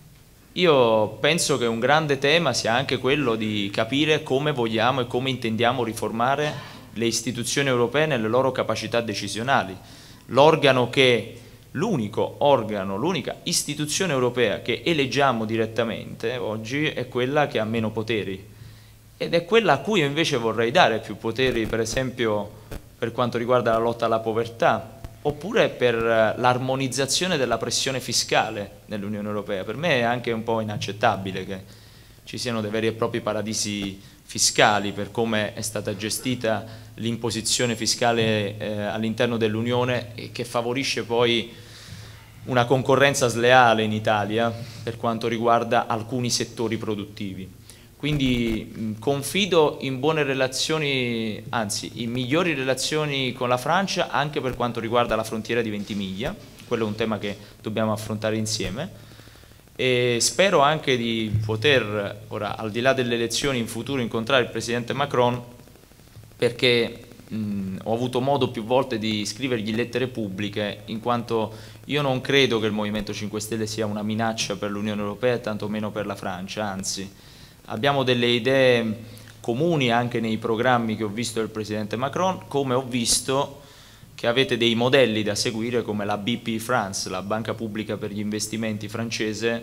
Speaker 1: Io penso che un grande tema sia anche quello di capire come vogliamo e come intendiamo riformare le istituzioni europee nelle loro capacità decisionali. L'organo che L'unico organo, l'unica istituzione europea che eleggiamo direttamente oggi è quella che ha meno poteri ed è quella a cui io invece vorrei dare più poteri, per esempio per quanto riguarda la lotta alla povertà oppure per l'armonizzazione della pressione fiscale nell'Unione Europea. Per me è anche un po' inaccettabile che ci siano dei veri e propri paradisi fiscali per come è stata gestita l'imposizione fiscale eh, all'interno dell'Unione e che favorisce poi una concorrenza sleale in Italia per quanto riguarda alcuni settori produttivi. Quindi mh, confido in buone relazioni, anzi in migliori relazioni con la Francia anche per quanto riguarda la frontiera di Ventimiglia, quello è un tema che dobbiamo affrontare insieme. E spero anche di poter, ora al di là delle elezioni, in futuro incontrare il Presidente Macron, perché mh, ho avuto modo più volte di scrivergli lettere pubbliche, in quanto io non credo che il Movimento cinque Stelle sia una minaccia per l'Unione Europea e tantomeno per la Francia, anzi abbiamo delle idee comuni anche nei programmi che ho visto del Presidente Macron, come ho visto che avete dei modelli da seguire come la B P France, la Banca Pubblica per gli Investimenti francese,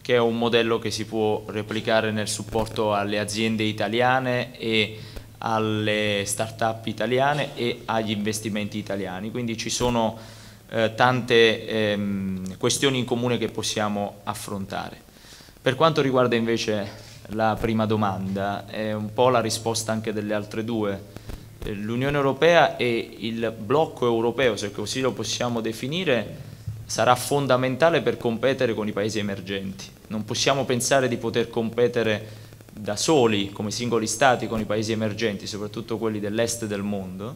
Speaker 1: che è un modello che si può replicare nel supporto alle aziende italiane e alle start-up italiane e agli investimenti italiani. Quindi ci sono eh, tante ehm, questioni in comune che possiamo affrontare. Per quanto riguarda invece la prima domanda, è un po' la risposta anche delle altre due. L'Unione Europea e il blocco europeo, se così lo possiamo definire, sarà fondamentale per competere con i paesi emergenti. Non possiamo pensare di poter competere da soli, come singoli stati, con i paesi emergenti, soprattutto quelli dell'est del mondo,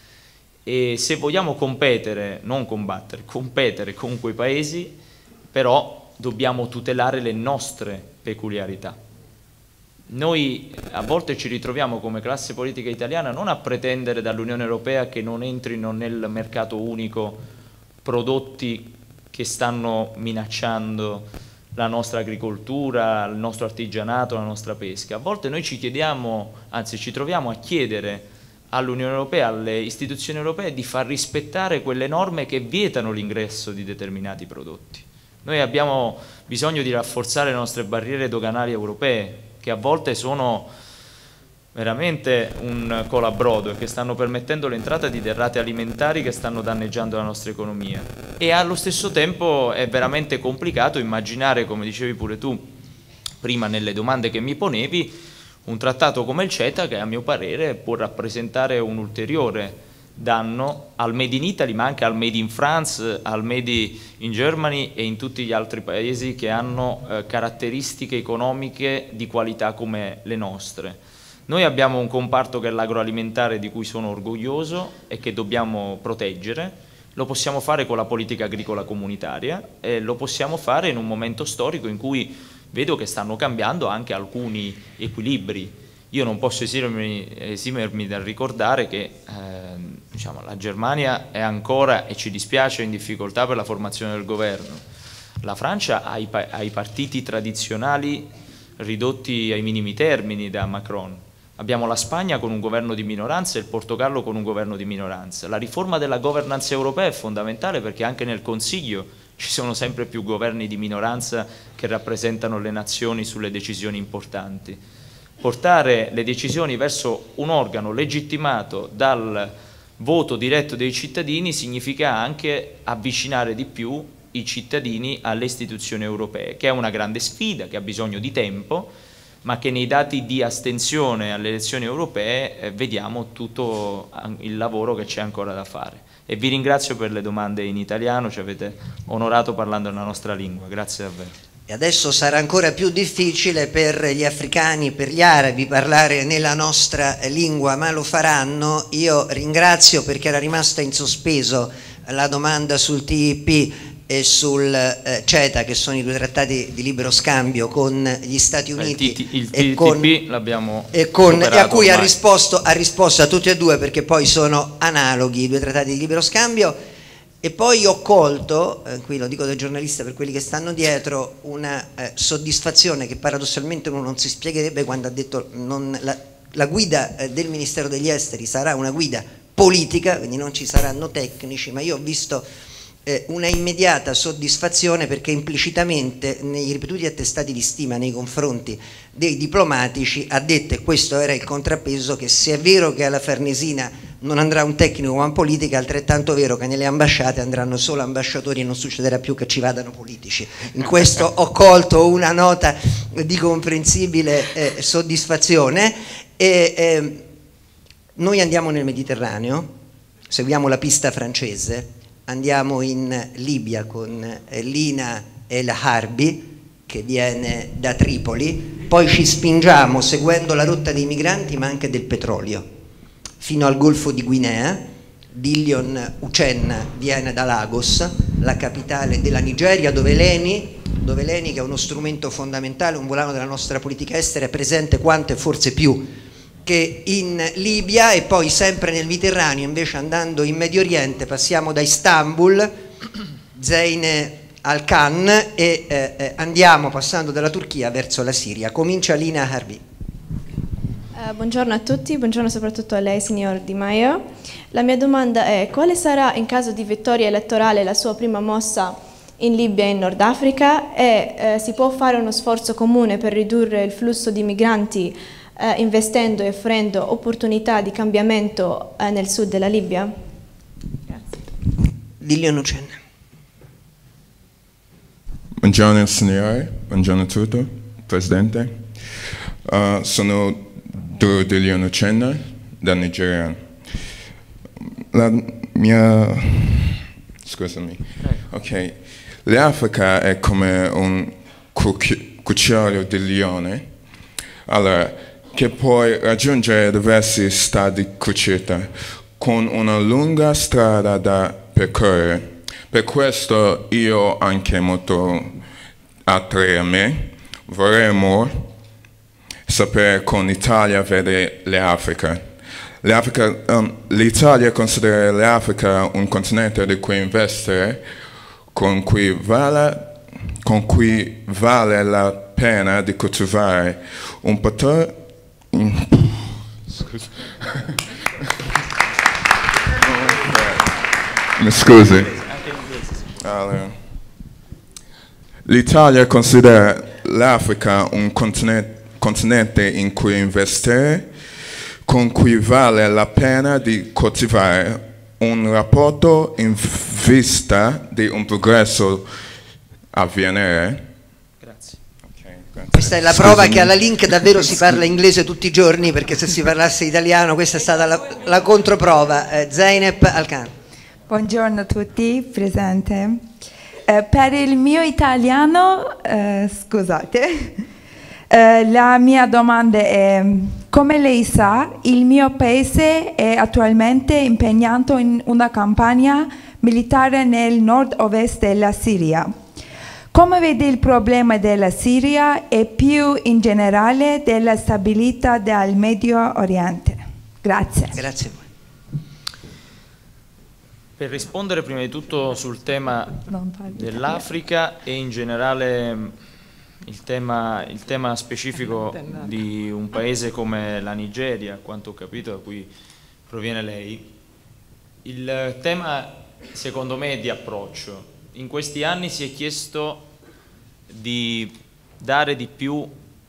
Speaker 1: e se vogliamo competere, non combattere, competere con quei paesi, però dobbiamo tutelare le nostre peculiarità. Noi a volte ci ritroviamo come classe politica italiana non a pretendere dall'Unione Europea che non entrino nel mercato unico prodotti che stanno minacciando la nostra agricoltura, il nostro artigianato, la nostra pesca. A volte noi ci chiediamo, anzi ci troviamo a chiedere all'Unione Europea, alle istituzioni europee di far rispettare quelle norme che vietano l'ingresso di determinati prodotti. Noi abbiamo bisogno di rafforzare le nostre barriere doganali europee, che a volte sono veramente un colabrodo e che stanno permettendo l'entrata di derrate alimentari che stanno danneggiando la nostra economia. E allo stesso tempo è veramente complicato immaginare, come dicevi pure tu prima nelle domande che mi ponevi, un trattato come il CETA che a mio parere può rappresentare un ulteriore danno al Made in Italy, ma anche al Made in France, al Made in Germany e in tutti gli altri paesi che hanno eh, caratteristiche economiche di qualità come le nostre. Noi abbiamo un comparto che è l'agroalimentare di cui sono orgoglioso e che dobbiamo proteggere, lo possiamo fare con la politica agricola comunitaria e lo possiamo fare in un momento storico in cui vedo che stanno cambiando anche alcuni equilibri. Io non posso esimermi, esimermi dal ricordare che eh, diciamo, la Germania è ancora, e ci dispiace, in difficoltà per la formazione del governo. La Francia ha i, ha i partiti tradizionali ridotti ai minimi termini da Macron. Abbiamo la Spagna con un governo di minoranza e il Portogallo con un governo di minoranza. La riforma della governance europea è fondamentale perché anche nel Consiglio ci sono sempre più governi di minoranza che rappresentano le nazioni sulle decisioni importanti. Portare le decisioni verso un organo legittimato dal voto diretto dei cittadini significa anche avvicinare di più i cittadini alle istituzioni europee, che è una grande sfida, che ha bisogno di tempo, ma che nei dati di astensione alle elezioni europee eh, vediamo tutto il lavoro che c'è ancora da fare. E vi ringrazio per le domande in italiano, ci avete onorato parlando nella nostra lingua, grazie davvero.
Speaker 2: E adesso sarà ancora più difficile per gli africani, per gli arabi parlare nella nostra lingua, ma lo faranno. Io ringrazio perché era rimasta in sospeso la domanda sul T I P e sul eh, CETA, che sono i due trattati di libero scambio con gli Stati Uniti,
Speaker 1: il T
Speaker 2: e, con,
Speaker 1: l'abbiamo
Speaker 2: e, con, e a cui ha risposto, ha risposto a tutti e due perché poi sono analoghi i due trattati di libero scambio. E poi ho colto, eh, qui lo dico da giornalista per quelli che stanno dietro, una eh, soddisfazione che paradossalmente uno non si spiegherebbe quando ha detto non, la, la guida eh, del Ministero degli Esteri sarà una guida politica, quindi non ci saranno tecnici, ma io ho visto eh, una immediata soddisfazione perché implicitamente nei ripetuti attestati di stima nei confronti dei diplomatici ha detto, e questo era il contrappeso, che se è vero che alla Farnesina non andrà un tecnico ma un politico, è altrettanto vero che nelle ambasciate andranno solo ambasciatori e non succederà più che ci vadano politici. In questo ho colto una nota di comprensibile eh, soddisfazione. E, eh, noi andiamo nel Mediterraneo, seguiamo la pista francese, andiamo in Libia con eh, Lina El Harbi che viene da Tripoli, poi ci spingiamo seguendo la rotta dei migranti ma anche del petrolio fino al Golfo di Guinea. Dillion Uchenna viene da Lagos, la capitale della Nigeria, dove l'ENI, dove l'ENI, che è uno strumento fondamentale, un volano della nostra politica estera, è presente quanto e forse più che in Libia. E poi sempre nel Mediterraneo, invece andando in Medio Oriente, passiamo da Istanbul, Zeine al-Khan, e eh, eh, andiamo passando dalla Turchia verso la Siria. Comincia Lina Harbi.
Speaker 6: Uh, buongiorno a tutti, buongiorno soprattutto a lei, signor Di Maio. La mia domanda è: quale sarà in caso di vittoria elettorale la sua prima mossa in Libia e in Nord Africa e eh, si può fare uno sforzo comune per ridurre il flusso di migranti eh, investendo e offrendo opportunità di cambiamento eh, nel sud della Libia? Grazie.
Speaker 2: Lilian Ucenne.
Speaker 7: Buongiorno signore, buongiorno a tutti, Presidente. Uh, sono Duro Lilian Ucenne da Nigeria. La mia... scusami. Ok. L'Africa è come un cucciolo di leone, allora, che può raggiungere diversi stadi cucita con una lunga strada da percorrere. Per questo io anche molto altri a me vorremmo sapere come l'Italia vede l'Africa. Um, L'Italia considera l'Africa un continente di cui investire, con cui, vale, con cui vale la pena di coltivare un patrimonio. Scusi. Mi scusi. Allora. L'Italia considera l'Africa un continente, continente in cui investire, con cui vale la pena di coltivare un rapporto in vista di un progresso a venire.
Speaker 1: Grazie.
Speaker 2: Okay, grazie. Questa è la prova Scusami. Che alla Link davvero si parla inglese tutti i giorni, perché se si parlasse italiano questa è stata la, la controprova. Eh, Zeynep Alkan.
Speaker 8: Buongiorno a tutti, presente. Eh, per il mio italiano, eh, scusate, eh, la mia domanda è: come lei sa, il mio paese è attualmente impegnato in una campagna militare nel nord-ovest della Siria. Come vede il problema della Siria e più in generale della stabilità del Medio Oriente? Grazie.
Speaker 2: Grazie a voi.
Speaker 1: Per rispondere prima di tutto sul tema dell'Africa e in generale il tema, il tema specifico di un paese come la Nigeria, a quanto ho capito, da cui proviene lei, il tema secondo me è di approccio. In questi anni si è chiesto di dare di più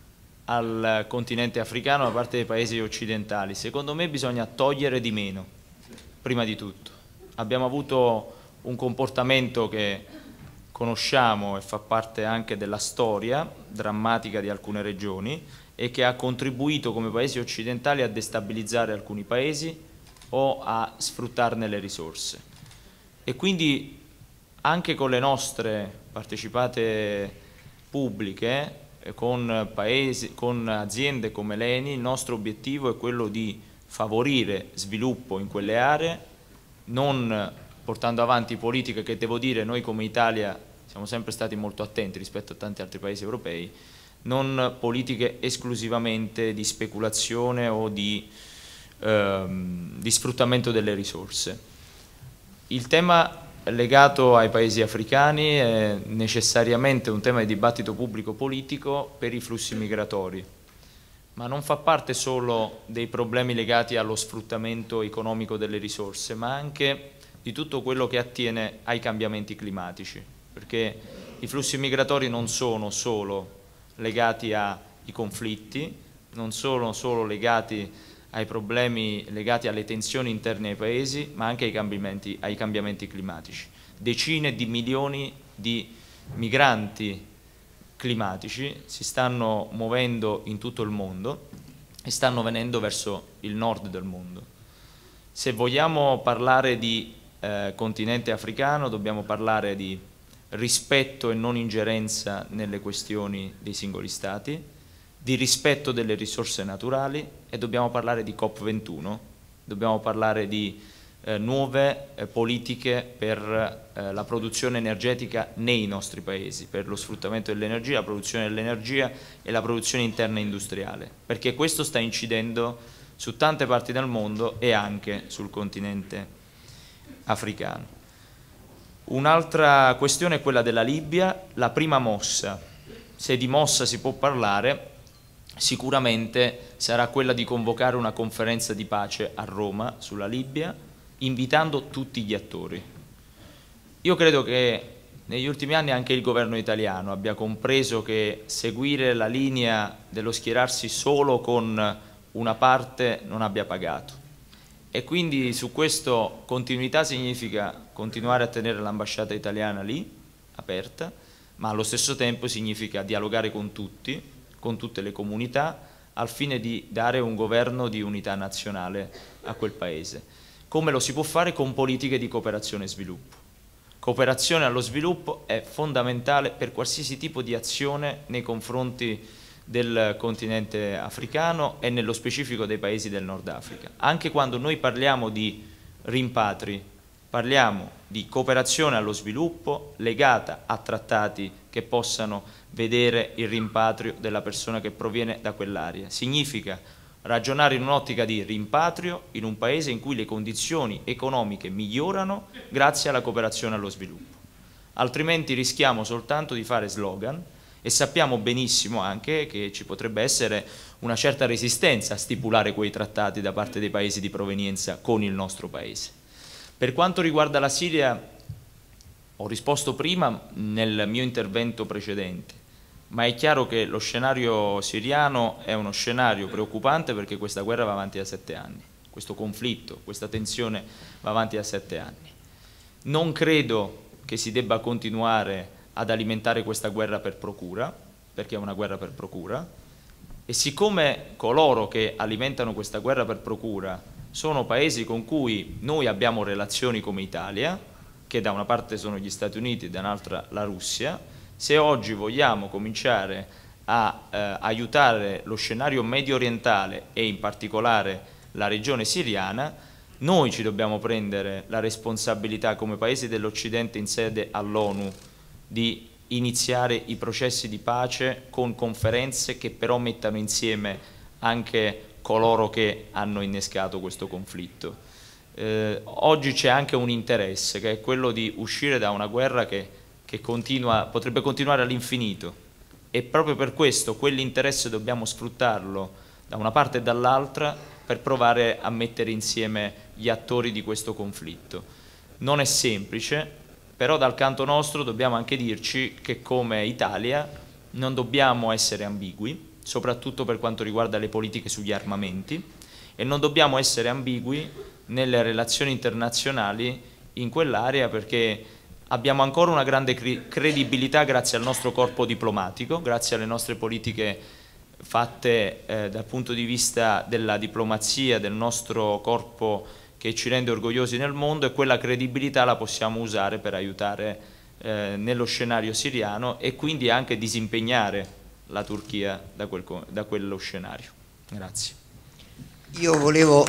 Speaker 1: al continente africano da parte dei paesi occidentali. Secondo me bisogna togliere di meno, prima di tutto. Abbiamo avuto un comportamento che conosciamo e fa parte anche della storia drammatica di alcune regioni e che ha contribuito come paesi occidentali a destabilizzare alcuni paesi o a sfruttarne le risorse. E quindi anche con le nostre partecipate pubbliche, con, paesi, con aziende come l'Eni, il nostro obiettivo è quello di favorire sviluppo in quelle aree, non portando avanti politiche che, devo dire, noi come Italia siamo sempre stati molto attenti rispetto a tanti altri paesi europei, non politiche esclusivamente di speculazione o di, ehm, di sfruttamento delle risorse. Il tema legato ai paesi africani è necessariamente un tema di dibattito pubblico-politico per i flussi migratori, ma non fa parte solo dei problemi legati allo sfruttamento economico delle risorse, ma anche di tutto quello che attiene ai cambiamenti climatici, perché i flussi migratori non sono solo legati ai conflitti, non sono solo legati ai problemi legati alle tensioni interne ai paesi, ma anche ai cambiamenti, ai cambiamenti climatici. Decine di milioni di migranti climatici si stanno muovendo in tutto il mondo e stanno venendo verso il nord del mondo. Se vogliamo parlare di eh, continente africano, dobbiamo parlare di rispetto e non ingerenza nelle questioni dei singoli stati, di rispetto delle risorse naturali, e dobbiamo parlare di COP ventuno, dobbiamo parlare di eh, nuove eh, politiche per eh, la produzione energetica nei nostri paesi, per lo sfruttamento dell'energia, la produzione dell'energia e la produzione interna industriale, perché questo sta incidendo su tante parti del mondo e anche sul continente africano. Un'altra questione è quella della Libia, la prima mossa. Se di mossa si può parlare, sicuramente sarà quella di convocare una conferenza di pace a Roma sulla Libia, invitando tutti gli attori. Io credo che negli ultimi anni anche il governo italiano abbia compreso che seguire la linea dello schierarsi solo con una parte non abbia pagato. E quindi su questo continuità significa continuare a tenere l'ambasciata italiana lì, aperta, ma allo stesso tempo significa dialogare con tutti, con tutte le comunità, al fine di dare un governo di unità nazionale a quel Paese. Come lo si può fare? Con politiche di cooperazione e sviluppo. Cooperazione allo sviluppo è fondamentale per qualsiasi tipo di azione nei confronti del continente africano e nello specifico dei paesi del Nord Africa. Anche quando noi parliamo di rimpatri, parliamo di cooperazione allo sviluppo legata a trattati che possano vedere il rimpatrio della persona che proviene da quell'area. Significa ragionare in un'ottica di rimpatrio in un paese in cui le condizioni economiche migliorano grazie alla cooperazione allo sviluppo. Altrimenti rischiamo soltanto di fare slogan e sappiamo benissimo anche che ci potrebbe essere una certa resistenza a stipulare quei trattati da parte dei paesi di provenienza con il nostro paese. Per quanto riguarda la Siria, ho risposto prima nel mio intervento precedente, ma è chiaro che lo scenario siriano è uno scenario preoccupante perché questa guerra va avanti da sette anni, questo conflitto, questa tensione va avanti da sette anni. Non credo che si debba continuare ad alimentare questa guerra per procura, perché è una guerra per procura, e siccome coloro che alimentano questa guerra per procura sono paesi con cui noi abbiamo relazioni come Italia, che da una parte sono gli Stati Uniti e da un'altra la Russia, se oggi vogliamo cominciare a eh, aiutare lo scenario medio orientale e in particolare la regione siriana, noi ci dobbiamo prendere la responsabilità come paesi dell'Occidente in sede all'ONU di iniziare i processi di pace con conferenze che però mettano insieme anche coloro che hanno innescato questo conflitto. Eh, oggi c'è anche un interesse che è quello di uscire da una guerra che che continua, potrebbe continuare all'infinito e proprio per questo quell'interesse dobbiamo sfruttarlo da una parte e dall'altra per provare a mettere insieme gli attori di questo conflitto. Non è semplice, però dal canto nostro dobbiamo anche dirci che come Italia non dobbiamo essere ambigui, soprattutto per quanto riguarda le politiche sugli armamenti, e non dobbiamo essere ambigui nelle relazioni internazionali in quell'area perché abbiamo ancora una grande credibilità grazie al nostro corpo diplomatico, grazie alle nostre politiche fatte eh, dal punto di vista della diplomazia, del nostro corpo che ci rende orgogliosi nel mondo, e quella credibilità la possiamo usare per aiutare eh, nello scenario siriano e quindi anche disimpegnare la Turchia da, quel, da quello scenario. Grazie.
Speaker 2: Io volevo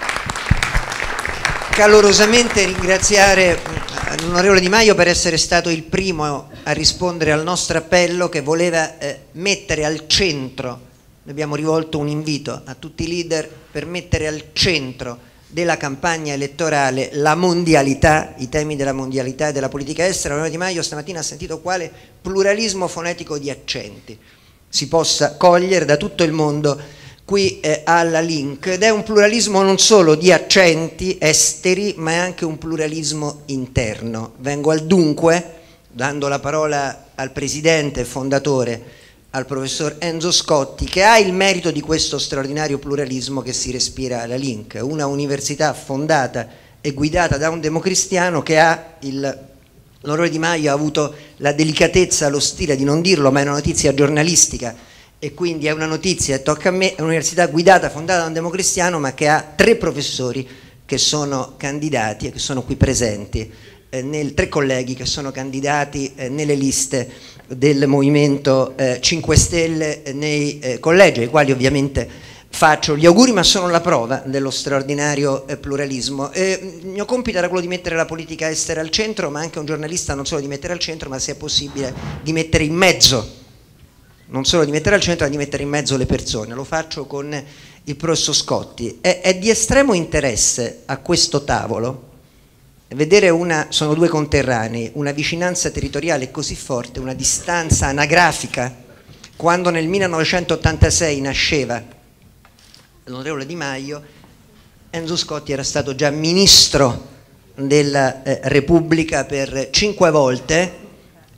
Speaker 2: calorosamente ringraziare l'onorevole Di Maio per essere stato il primo a rispondere al nostro appello che voleva eh, mettere al centro, abbiamo rivolto un invito a tutti i leader per mettere al centro della campagna elettorale la mondialità, i temi della mondialità e della politica estera. L'onorevole Di Maio stamattina ha sentito quale pluralismo fonetico di accenti si possa cogliere da tutto il mondo qui eh, alla Link, ed è un pluralismo non solo di accenti esteri ma è anche un pluralismo interno. Vengo al dunque, dando la parola al presidente e fondatore, al professor Enzo Scotti, che ha il merito di questo straordinario pluralismo che si respira alla Link, una università fondata e guidata da un democristiano che ha il... l'onorevole Di Maio ha avuto la delicatezza, lo stile di non dirlo, ma è una notizia giornalistica e quindi è una notizia e tocca a me, è un'università guidata, fondata da un democristiano, ma che ha tre professori che sono candidati e che sono qui presenti, eh, nel, tre colleghi che sono candidati eh, nelle liste del Movimento eh, cinque Stelle eh, nei eh, collegi, ai quali ovviamente faccio gli auguri, ma sono la prova dello straordinario eh, pluralismo. Eh, il mio compito era quello di mettere la politica estera al centro, ma anche un giornalista non solo di mettere al centro, ma se è possibile di mettere in mezzo, non solo di mettere al centro, ma di mettere in mezzo le persone. Lo faccio con il professor Scotti. È, è di estremo interesse a questo tavolo vedere una, sono due conterranei, una vicinanza territoriale così forte, una distanza anagrafica. Quando nel millenovecentottantasei nasceva l'onorevole Di Maio, Enzo Scotti era stato già ministro della eh, Repubblica per cinque volte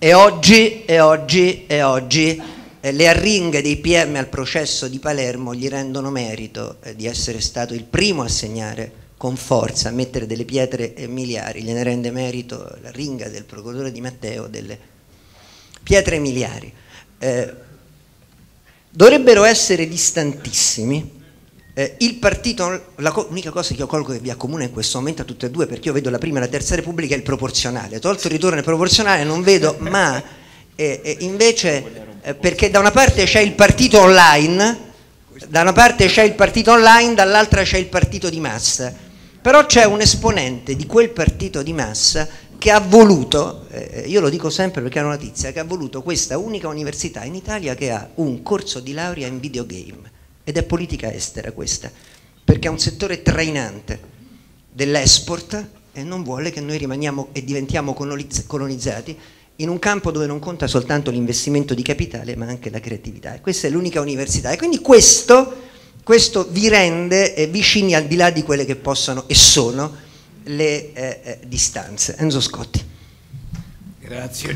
Speaker 2: E oggi, e oggi, e oggi eh, le arringhe dei P M al processo di Palermo gli rendono merito eh, di essere stato il primo a segnare con forza, a mettere delle pietre miliari, gliene rende merito la ringa del procuratore Di Matteo delle pietre miliari. Eh, dovrebbero essere distantissimi. Eh, il partito, l'unica cosa che io colgo che vi accomuna in questo momento a tutte e due, perché io vedo la prima e la terza Repubblica, è il proporzionale. Tolto il ritorno al proporzionale non vedo, ma eh, eh, invece eh, perché da una parte c'è il partito online, da una parte c'è il partito online, dall'altra c'è il partito di massa. Però c'è un esponente di quel partito di massa che ha voluto, eh, io lo dico sempre perché è una notizia, che ha voluto questa unica università in Italia che ha un corso di laurea in videogame, ed è politica estera questa, perché è un settore trainante dell'export e non vuole che noi rimaniamo e diventiamo colonizzati in un campo dove non conta soltanto l'investimento di capitale ma anche la creatività, e questa è l'unica università, e quindi questo, questo vi rende eh, vicini al di là di quelle che possano e sono le eh, eh, distanze. Enzo Scotti.
Speaker 9: Grazie.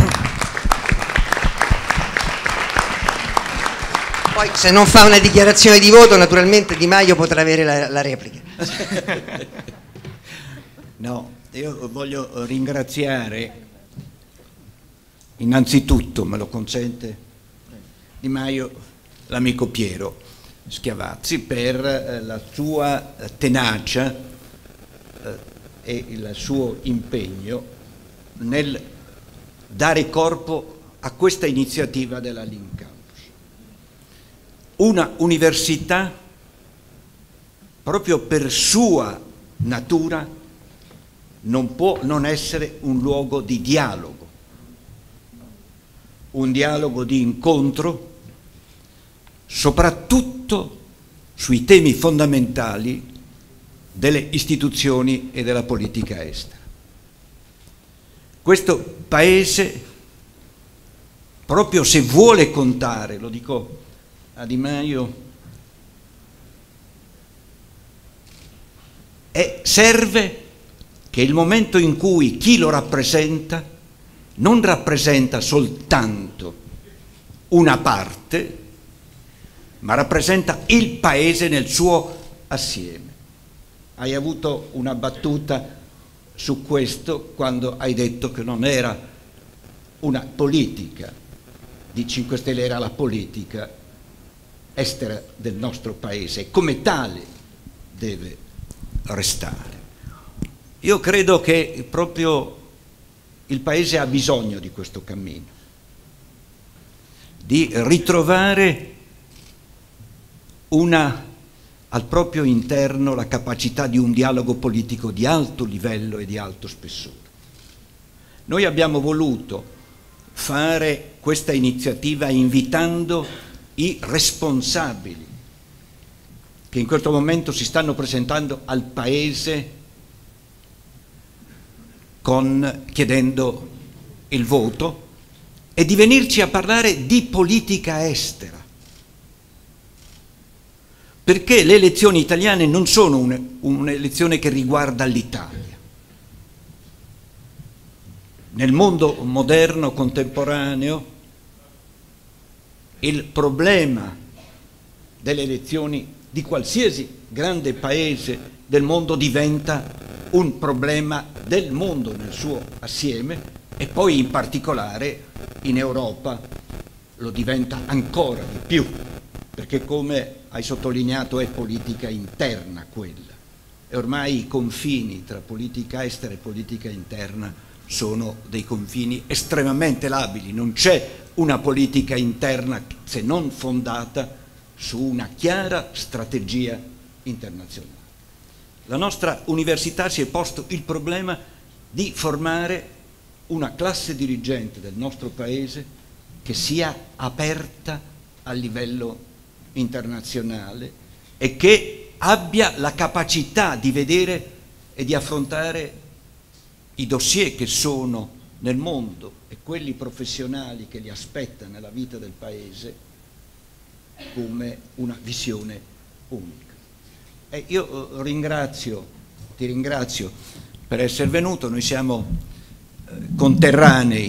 Speaker 2: Poi se non fa una dichiarazione di voto naturalmente Di Maio potrà avere la, la replica.
Speaker 9: No, io voglio ringraziare innanzitutto, me lo consente Di Maio, l'amico Piero Schiavazzi per eh, la sua tenacia eh, e il suo impegno nel dare corpo a questa iniziativa della Link Campus. Una università, proprio per sua natura, non può non essere un luogo di dialogo, un dialogo di incontro, soprattutto sui temi fondamentali delle istituzioni e della politica estera. Questo Paese, proprio se vuole contare, lo dico a Di Maio, e serve che il momento in cui chi lo rappresenta non rappresenta soltanto una parte, ma rappresenta il Paese nel suo assieme. Hai avuto una battuta su questo quando hai detto che non era una politica di cinque Stelle, era la politica estera del nostro Paese e come tale deve restare. Io credo che proprio il Paese ha bisogno di questo cammino, di ritrovare una, al proprio interno la capacità di un dialogo politico di alto livello e di alto spessore. Noi abbiamo voluto fare questa iniziativa invitando i responsabili che in questo momento si stanno presentando al Paese con, chiedendo il voto, e di venirci a parlare di politica estera. Perché le elezioni italiane non sono un'elezione che riguarda l'Italia. Nel mondo moderno, contemporaneo, il problema delle elezioni di qualsiasi grande paese del mondo diventa un problema del mondo nel suo assieme, e poi in particolare in Europa lo diventa ancora di più, perché come hai sottolineato è politica interna quella, e ormai i confini tra politica estera e politica interna sono dei confini estremamente labili, non c'è una politica interna se non fondata su una chiara strategia internazionale. La nostra università si è posto il problema di formare una classe dirigente del nostro Paese che sia aperta a livello internazionale e che abbia la capacità di vedere e di affrontare i dossier che sono nel mondo e quelli professionali che li aspetta nella vita del Paese come una visione unica. E io ringrazio, ti ringrazio per essere venuto, noi siamo eh, conterranei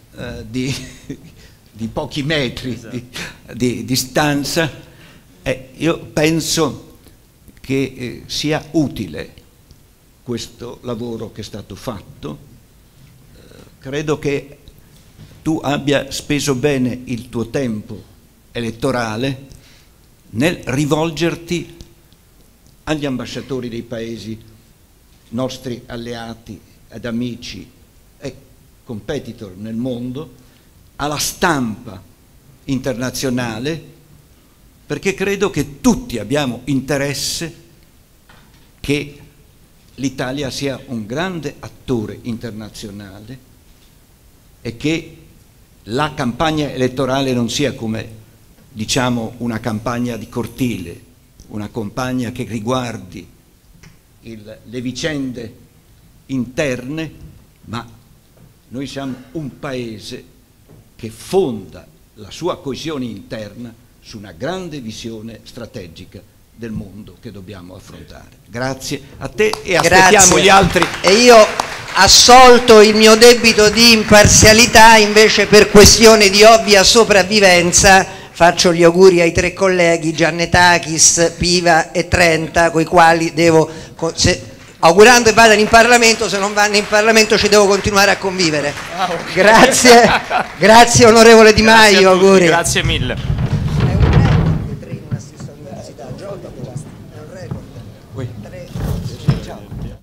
Speaker 9: eh, di, di pochi metri esatto. di, di distanza, eh, io penso che eh, sia utile questo lavoro che è stato fatto. Eh, credo che tu abbia speso bene il tuo tempo elettorale nel rivolgerti agli ambasciatori dei paesi nostri alleati ed amici e competitor nel mondo, alla stampa internazionale, perché credo che tutti abbiamo interesse che l'Italia sia un grande attore internazionale e che la campagna elettorale non sia come, diciamo, una campagna di cortile, una campagna che riguardi il, le vicende interne, ma noi siamo un paese che fonda la sua coesione interna su una grande visione strategica del mondo che dobbiamo affrontare. Grazie a te e aspettiamo
Speaker 2: Grazie.
Speaker 9: gli altri.
Speaker 2: E io, assolto il mio debito di imparzialità, invece per questione di ovvia sopravvivenza faccio gli auguri ai tre colleghi Giannetakis, Piva e Trenta, coi quali devo, se, augurando che vadano in Parlamento, se non vanno in Parlamento ci devo continuare a convivere.
Speaker 1: Ah, okay.
Speaker 2: Grazie, grazie onorevole Di Maio, auguri.
Speaker 1: Grazie mille.
Speaker 2: È un record tre in una stessa università, Giotto, è un record. Tre. Ciao.